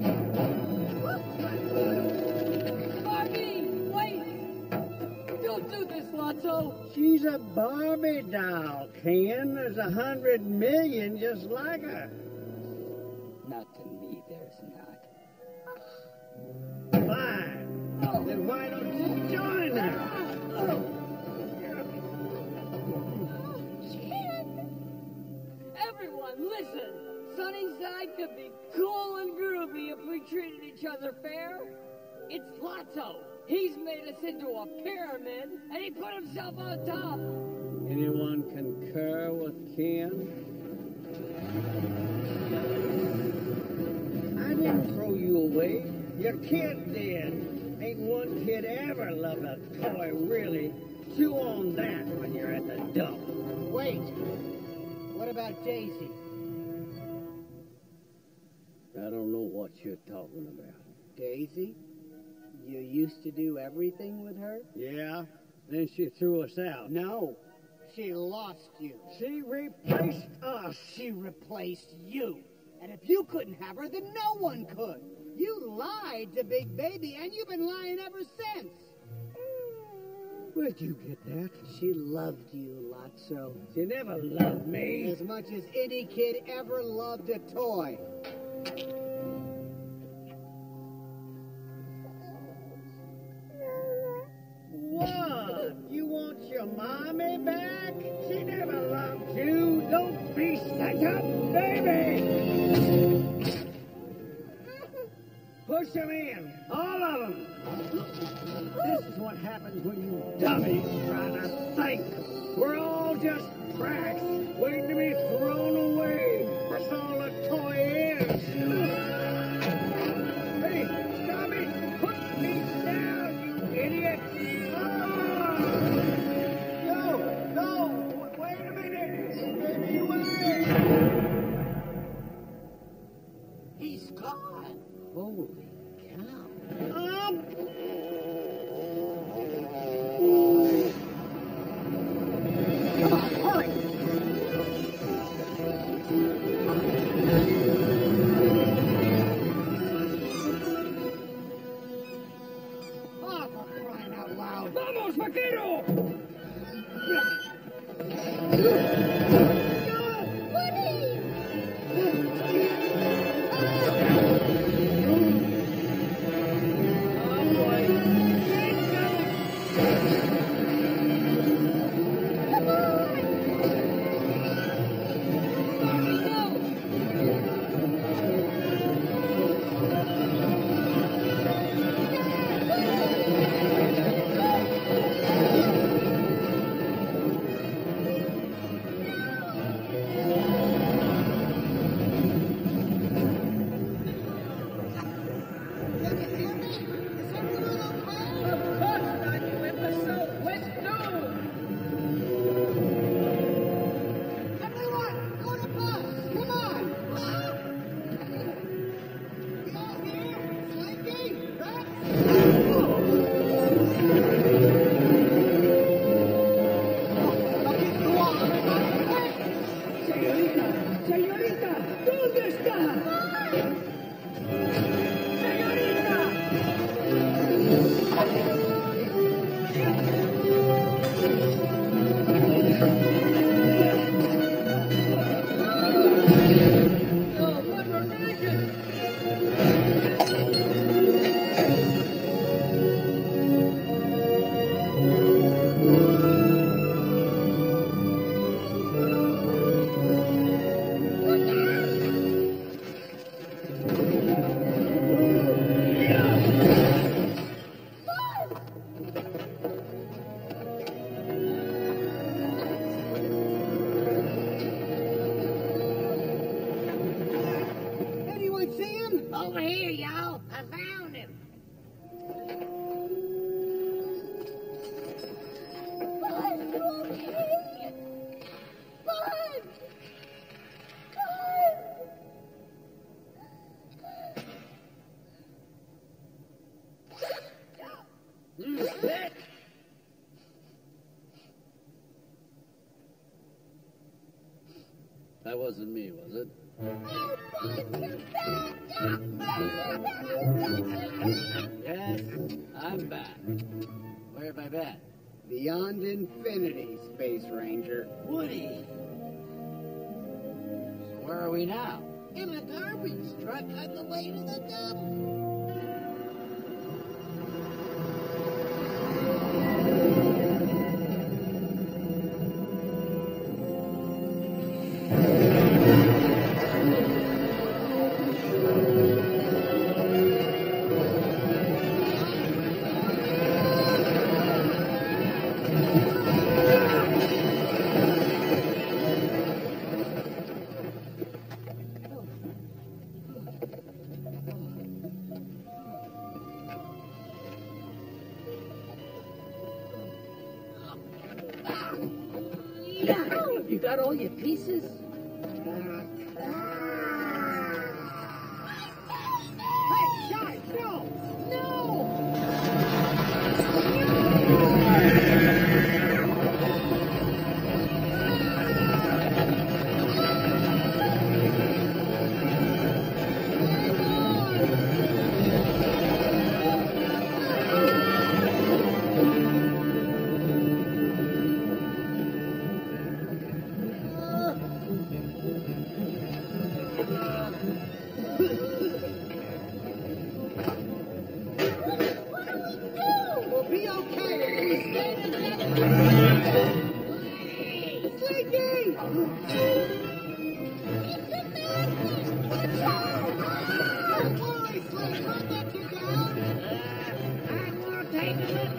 [SPEAKER 1] Barbie, wait! Don't do this, Lotso.
[SPEAKER 8] She's a Barbie doll, Ken. There's 100 million just like her.
[SPEAKER 1] Not to me, there's not.
[SPEAKER 8] Fine. Then why don't you join her?
[SPEAKER 1] Everyone, listen! Sunnyside could be cool and groovy if we treated each other fair. It's Lotso. He's made us into a pyramid, and he put himself on top.
[SPEAKER 8] Anyone concur with Ken? I didn't throw you away. Your kid did. Ain't one kid ever loved a toy, really. Chew on that when you're at the dump.
[SPEAKER 2] Wait. What about Daisy?
[SPEAKER 8] I don't know what you're talking about.
[SPEAKER 2] Daisy? You used to do everything with her?
[SPEAKER 8] Yeah? Then she threw us out.
[SPEAKER 2] No. She lost you.
[SPEAKER 8] She replaced us.
[SPEAKER 2] She replaced you. And if you couldn't have her, then no one could. You lied to Big Baby, and you've been lying ever since.
[SPEAKER 8] Where'd you get that?
[SPEAKER 2] She loved you, Lotso.
[SPEAKER 8] She never loved me.
[SPEAKER 2] As much as any kid ever loved a toy.
[SPEAKER 8] What? You want your mommy back? She never loved you. Don't be such a baby. Push them in. All of them. This is what happens when you dummies try to think. We're all just tracks waiting to be thrown away. That's all a toy is. Hey, stop it. Put me down, you idiot. No, wait a minute. Baby, wait.
[SPEAKER 7] He's gone.
[SPEAKER 2] Holy cow. Come on, hurry. Oh, for crying out loud.
[SPEAKER 8] Vamos, vaquero! That wasn't me, was it? Yes, I'm back. Where have I been?
[SPEAKER 2] Beyond infinity, Space Ranger.
[SPEAKER 8] Woody! So where are we now?
[SPEAKER 7] In a garbage truck on the way to the dump.
[SPEAKER 11] You got all your pieces?
[SPEAKER 7] Hey, guys, no! No! We'll be okay if we stay together. Slinky! Don't worry, Slink. We'll get you down. I will take a look at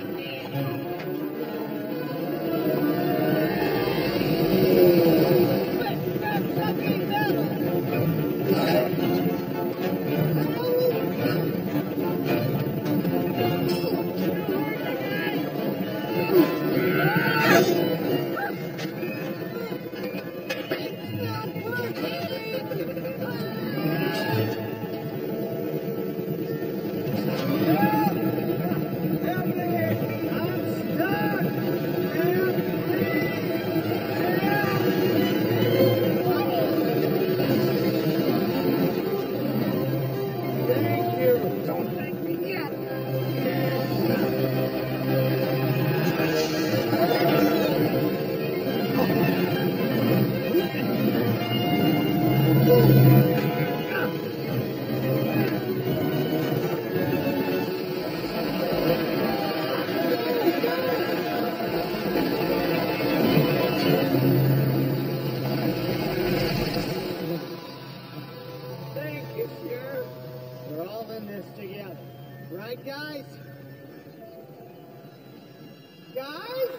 [SPEAKER 2] Thank you, Sheriff. We're all in this together. Right, guys? Guys?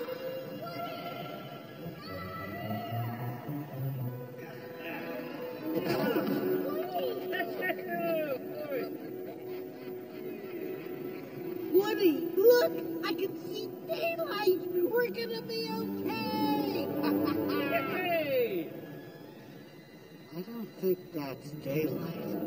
[SPEAKER 7] Woody, look! I can see daylight! We're gonna be okay!
[SPEAKER 6] Hey!
[SPEAKER 2] I don't think that's daylight.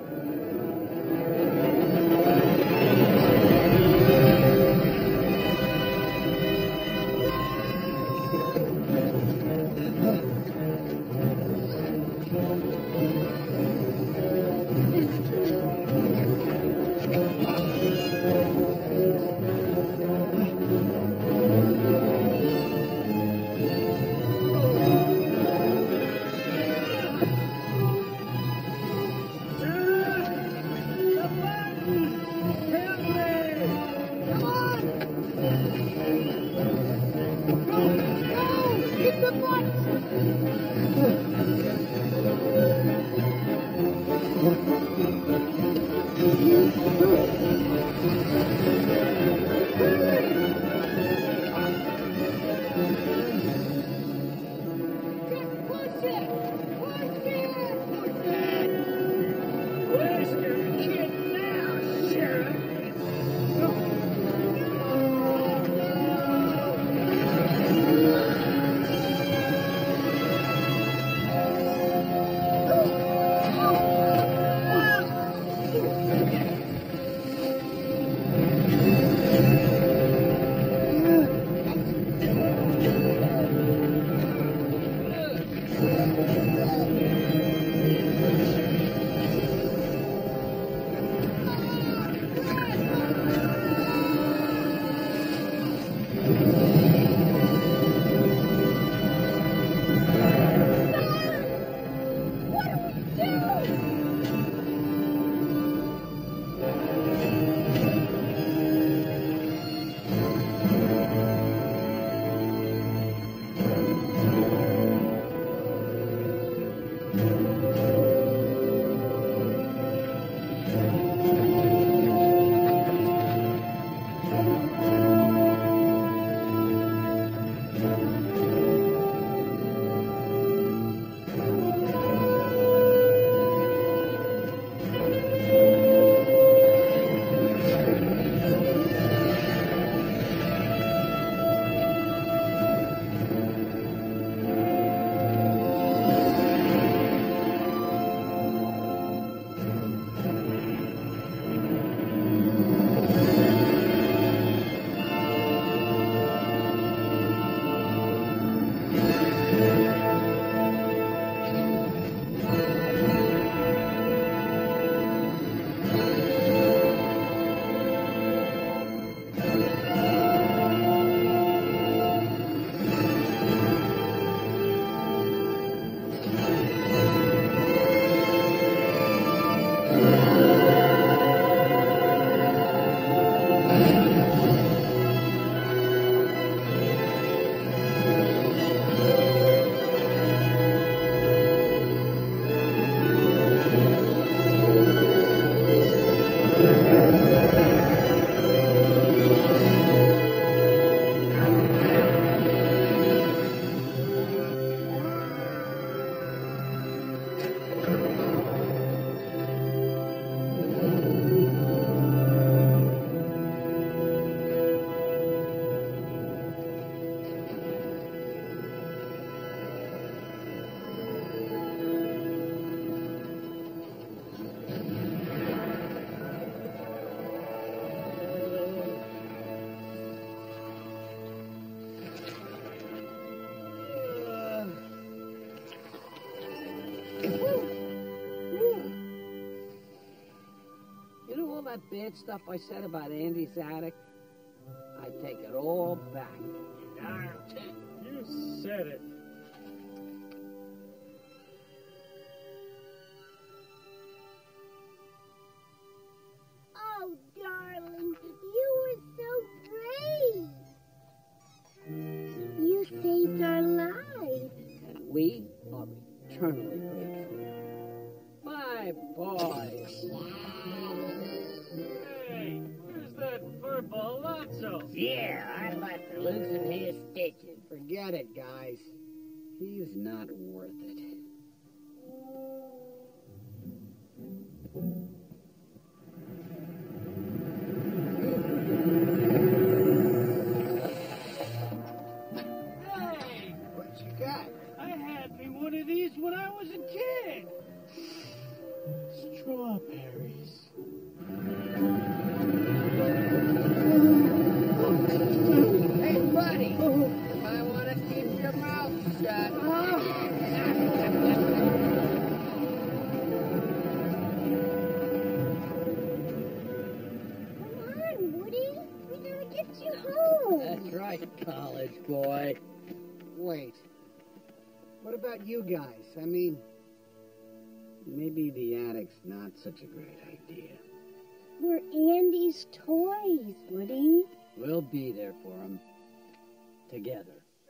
[SPEAKER 6] Where's your kid now, Sheriff?
[SPEAKER 2] that bad stuff I said about Andy's attic, I take it all back.
[SPEAKER 6] You said it.
[SPEAKER 3] Oh, darling, you were so brave. You saved our lives.
[SPEAKER 2] And we are eternally grateful. My boy.
[SPEAKER 6] Hey, where's that purple Lotso?
[SPEAKER 10] Yeah, I'd like to loosen his stitches.
[SPEAKER 2] Forget it, guys. He's not worth it.
[SPEAKER 6] Hey,
[SPEAKER 2] What you got?
[SPEAKER 6] I had me one of these when I was a kid. Strawberries.
[SPEAKER 2] Hey, buddy. You might want to keep your mouth shut.
[SPEAKER 3] Come on, Woody. We gotta get you home.
[SPEAKER 2] That's right, college boy. Wait. What about you guys? I mean, maybe the attic's not such a great idea.
[SPEAKER 5] We're Andy's toys, Woody.
[SPEAKER 1] We'll be there for him. Together.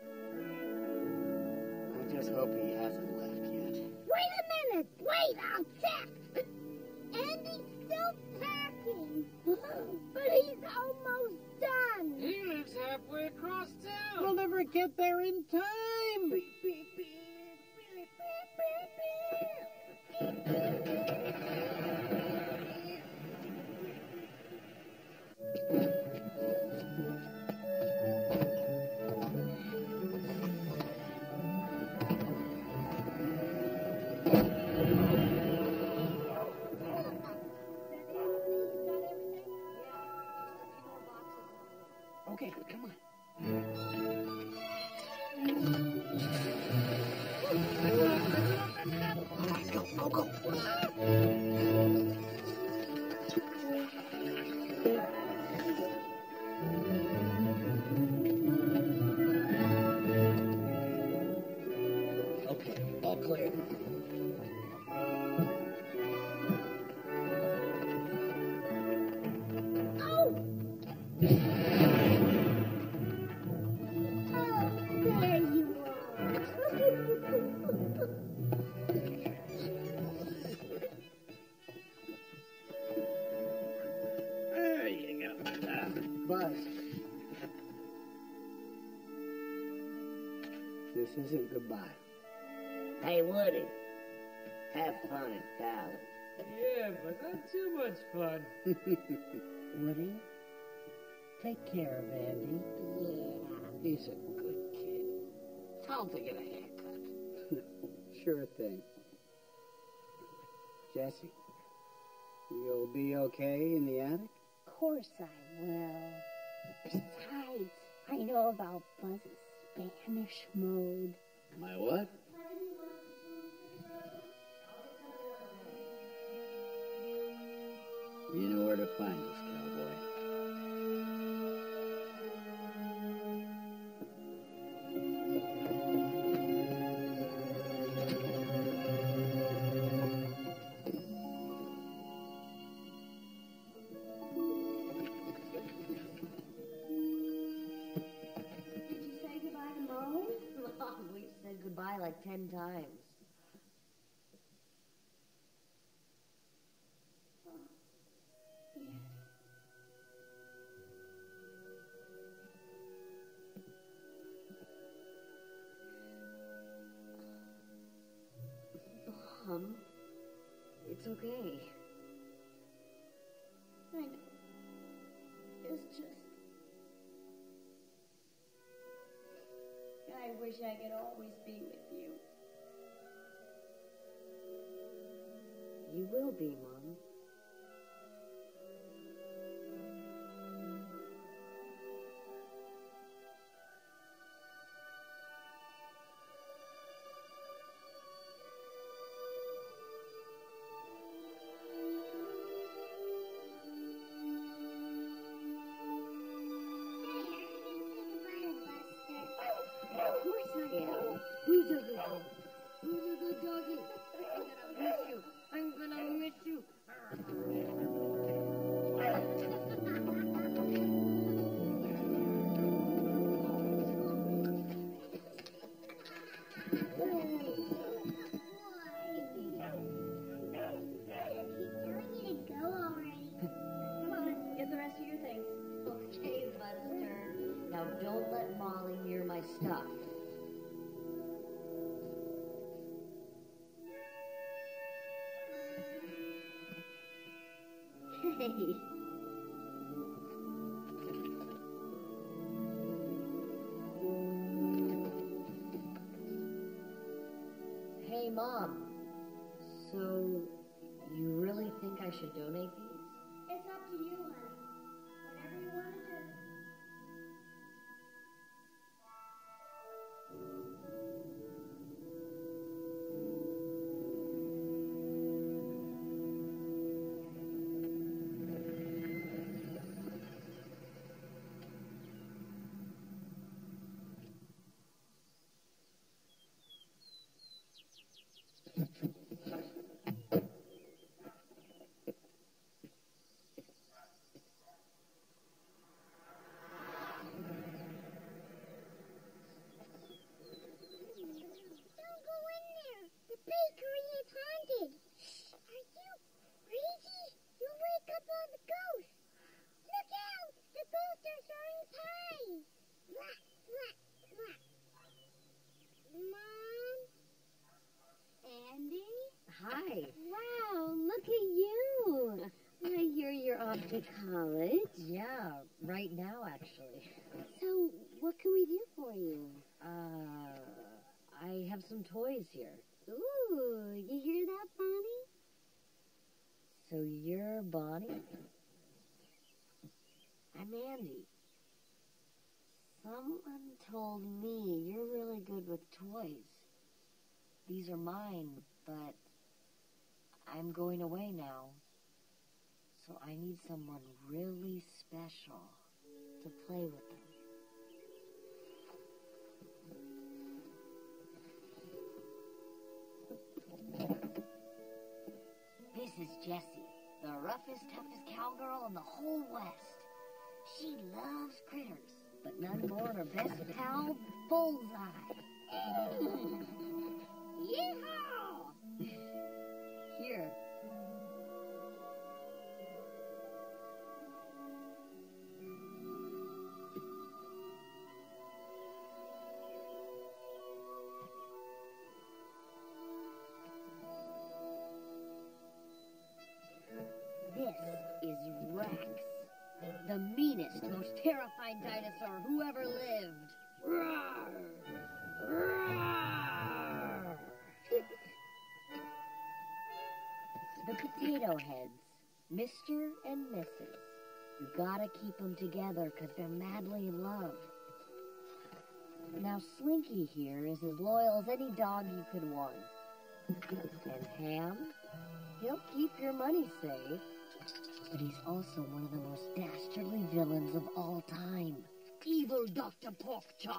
[SPEAKER 2] I just hope he hasn't left yet.
[SPEAKER 3] Wait a minute. Wait, I'll check. Andy's still packing. But he's almost done.
[SPEAKER 6] He lives halfway across town.
[SPEAKER 2] We'll never get there in time. Okay, come on. Go, go, go. Okay, all clear.
[SPEAKER 3] Oh! Oh, there you are.
[SPEAKER 8] There you go.
[SPEAKER 2] Buzz. This isn't goodbye.
[SPEAKER 10] Hey, Woody, have fun in college.
[SPEAKER 6] Yeah, but not too much fun.
[SPEAKER 2] Woody, take care of Andy. Yeah, he's a good kid. Tell him to get a haircut. Sure thing. Jesse, you'll be okay in the attic?
[SPEAKER 5] Of course I will. Besides, I know about Buzz's Spanish mode.
[SPEAKER 8] My what? You know where to find us, cowboy.
[SPEAKER 4] Did you say goodbye to Mom? We said goodbye like 10 times. Mom, it's okay. I know. It's just... I wish I could always be with you. You will be, Mom.
[SPEAKER 1] Who's a good doggy? I'm gonna miss you.
[SPEAKER 5] Come on, get the rest of your things.
[SPEAKER 1] Okay, Buster. Now don't let Molly hear my stuff.
[SPEAKER 5] Hey.
[SPEAKER 1] Hey, Mom. So, you really think I should donate these?
[SPEAKER 3] It's up to you, honey. Whatever you want to do. Don't go in there. The bakery is haunted. Are you crazy? You'll wake up all the ghosts. Look out! The ghosts are throwing pies. Blah, blah, blah. Mom?
[SPEAKER 5] Andy?
[SPEAKER 1] Hi.
[SPEAKER 5] Wow, look at you. I hear you're off to college.
[SPEAKER 1] Yeah, right now, actually.
[SPEAKER 5] So, what can we do for you?
[SPEAKER 1] I have some toys here.
[SPEAKER 5] Ooh, you hear that, Bonnie?
[SPEAKER 1] So you're Bonnie? I'm Andy. Someone told me you're really good with toys. These are mine, but I'm going away now. So I need someone really special to play with them. This is Jessie, the roughest, toughest cowgirl in the whole West. She loves critters, but none more than her best pal, Bullseye. Yeehaw! Here. This is Rex, the meanest, most terrifying dinosaur who ever lived. Roar! Roar! The Potato Heads, Mr. and Mrs. You gotta keep them together because they're madly in love. Now, Slinky here is as loyal as any dog you could want. And Ham, he'll keep your money safe. But he's also one of the most dastardly villains of all time. Evil Dr. Porkchop.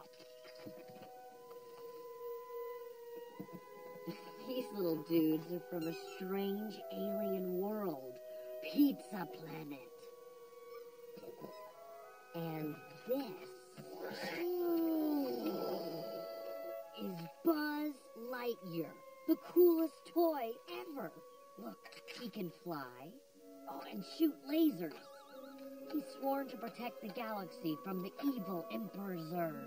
[SPEAKER 1] These little dudes are from a strange alien world, Pizza Planet. And this is Buzz Lightyear, the coolest toy ever. Look, he can fly. Oh, and shoot lasers. He's sworn to protect the galaxy from the evil Emperor Zurg.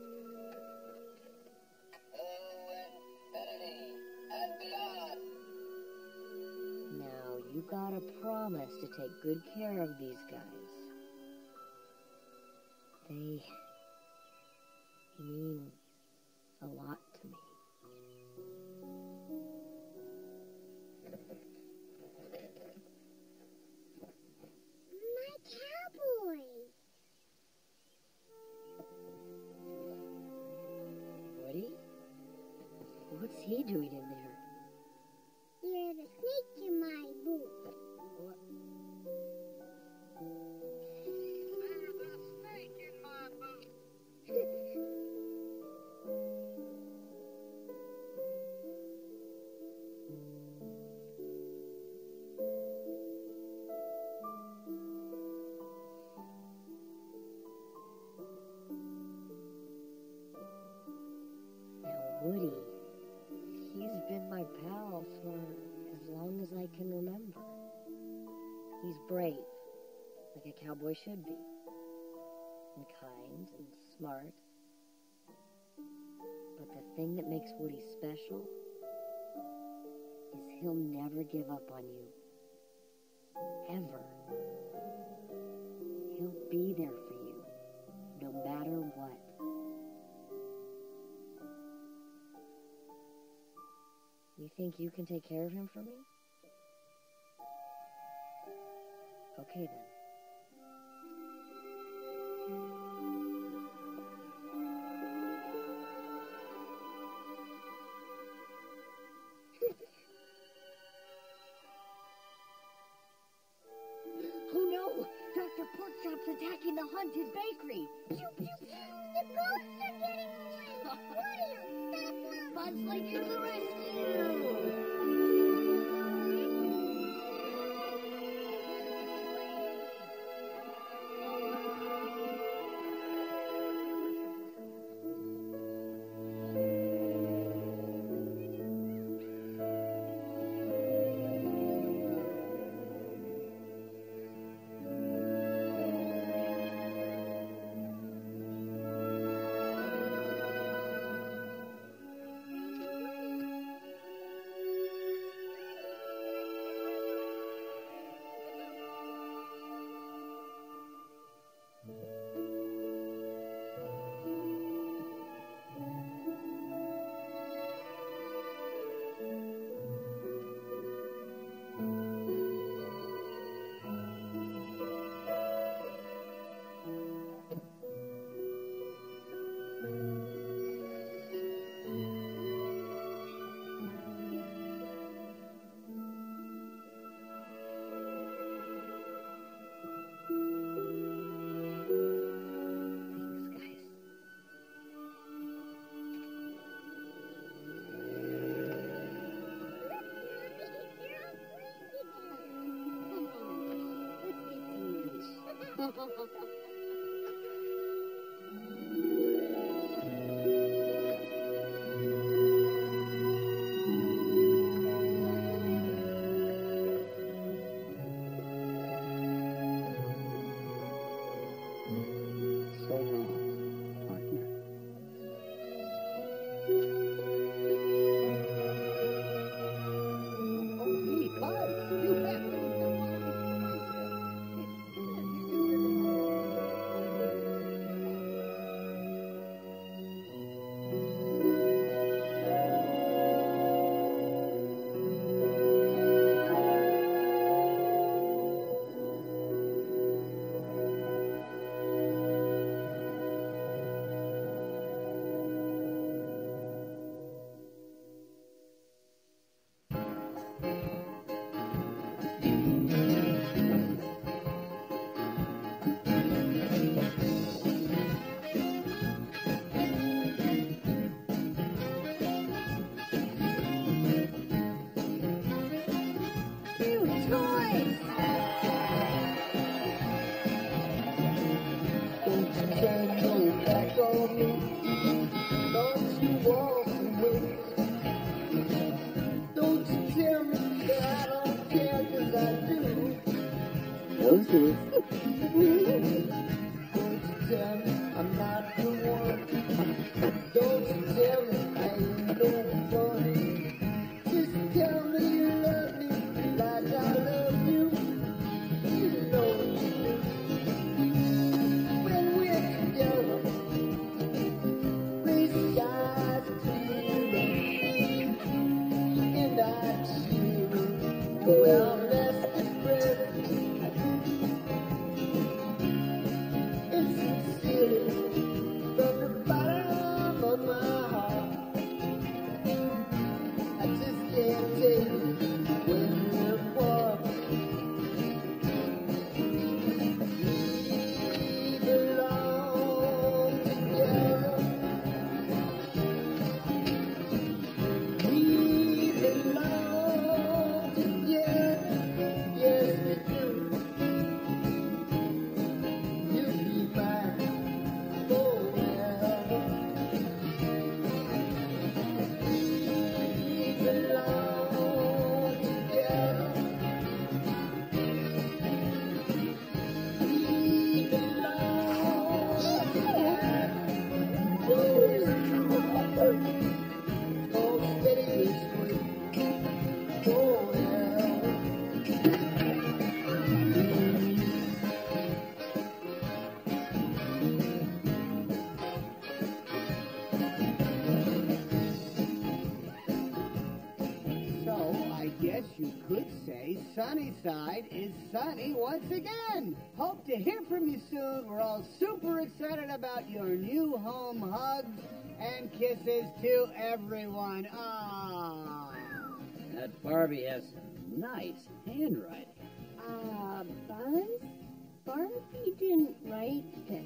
[SPEAKER 1] Now, you gotta promise to take good care of these guys. They mean a lot to me.
[SPEAKER 3] My cowboy.
[SPEAKER 1] Woody? What's he doing in there?
[SPEAKER 3] There's a snake in my boot.
[SPEAKER 1] What?
[SPEAKER 9] There's a snake in my boot.
[SPEAKER 12] been my pal for as long as I can remember. He's brave, like a cowboy should be, and kind and smart. But the thing that makes Woody special is he'll never give up on you. Ever. He'll be there for you, no matter what. You think you can take care of him for me? Okay, then.
[SPEAKER 5] Oh no! Dr. Porkchop's attacking the haunted bakery!
[SPEAKER 3] Pew, pew, pew. The ghosts are getting away. Woody, stop them.
[SPEAKER 5] Buzz Lightyear to the rescue!
[SPEAKER 2] So wrong, partner. Oh, hey, Buzz, you have to guess you could say Sunnyside is sunny once again. Hope to hear from you soon. We're all super excited about your new home. Hugs and kisses to everyone. Ah.
[SPEAKER 1] That Barbie has some nice handwriting.
[SPEAKER 5] Buzz? Barbie didn't write this.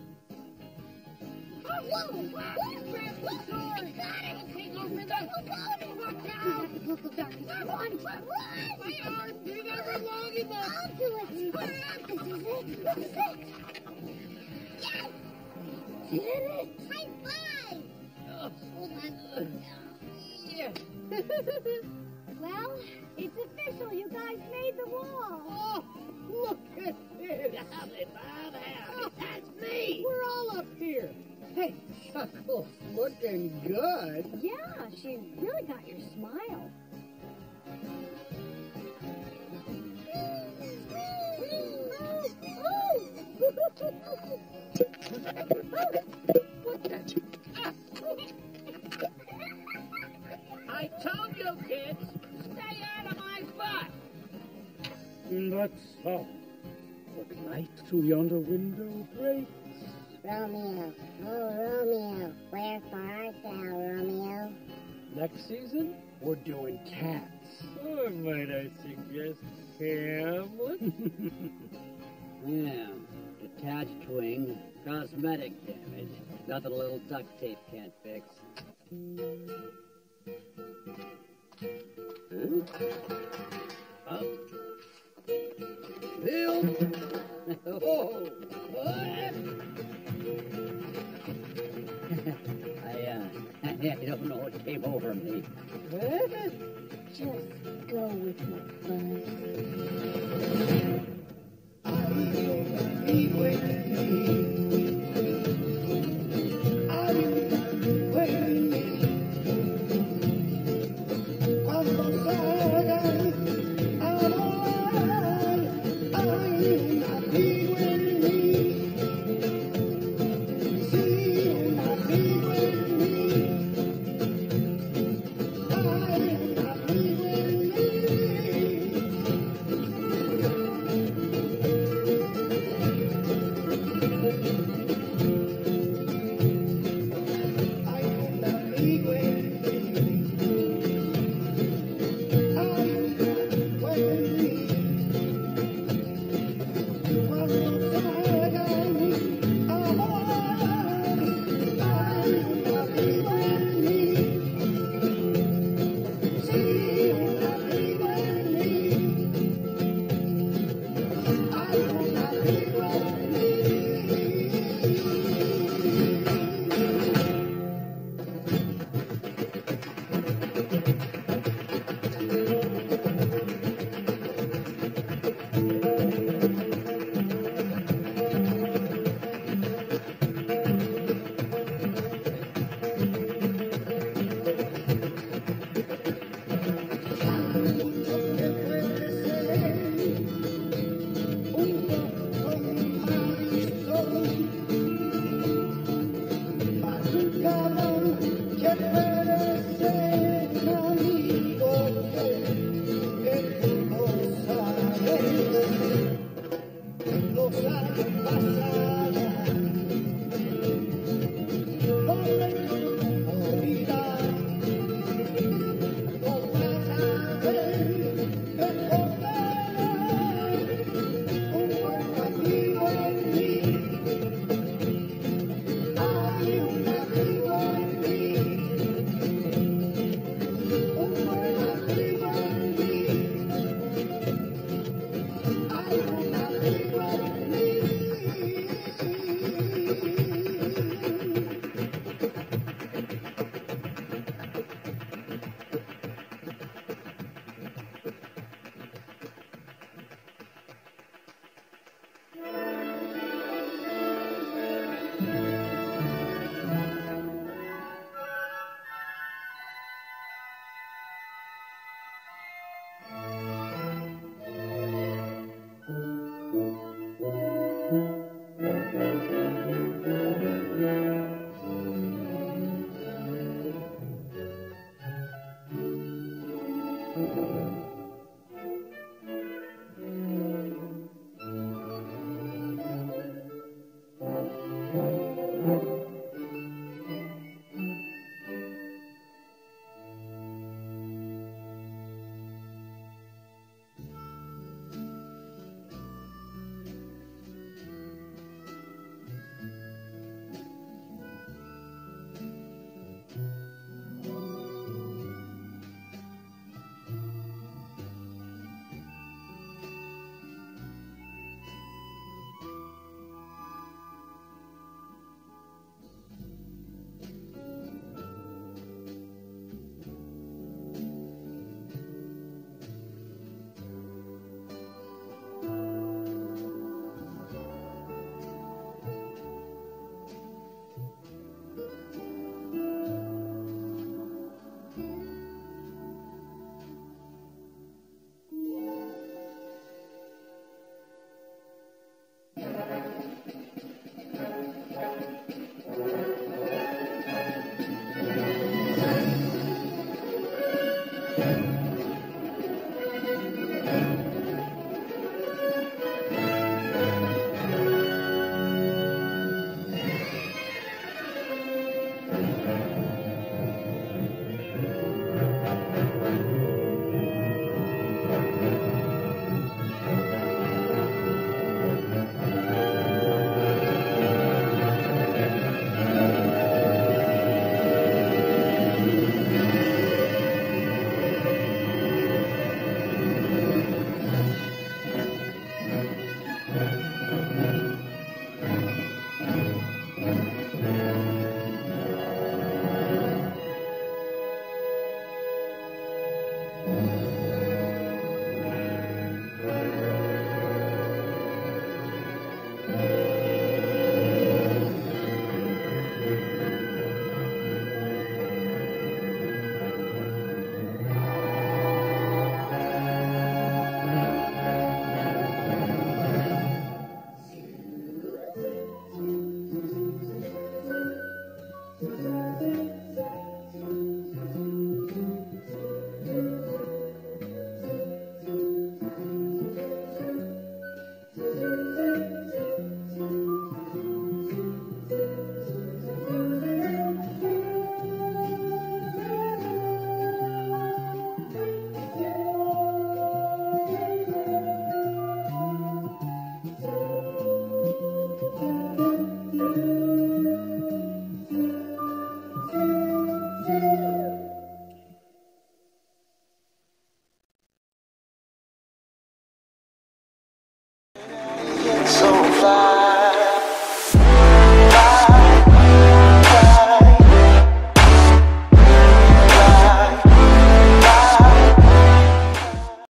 [SPEAKER 7] Whoa! Grab the door! Take over the look out! Come on! My arm! You're never long enough!
[SPEAKER 3] I'll do it. This is it. This is it. Yes!
[SPEAKER 5] Did it?
[SPEAKER 3] High five!
[SPEAKER 7] Yeah.
[SPEAKER 5] Well, it's official. You guys made the wall.
[SPEAKER 2] Oh, look at this.
[SPEAKER 7] That's me!
[SPEAKER 2] We're all up here. Hey, Chuckle's looking good.
[SPEAKER 5] Yeah, she really got your smile.
[SPEAKER 6] I told you, kids, stay out of my butt.
[SPEAKER 11] That's so. What light through yonder window breaks?
[SPEAKER 3] Romeo, oh Romeo, wherefore art thou, Romeo?
[SPEAKER 11] Next season, we're doing cats. Or might I suggest Hamlet?
[SPEAKER 1] Yeah, detached wing, cosmetic damage, nothing a little duct tape can't fix. Huh? Up. Bill! Oh! I don't know what came over me.
[SPEAKER 5] Just go with it,
[SPEAKER 11] Bye.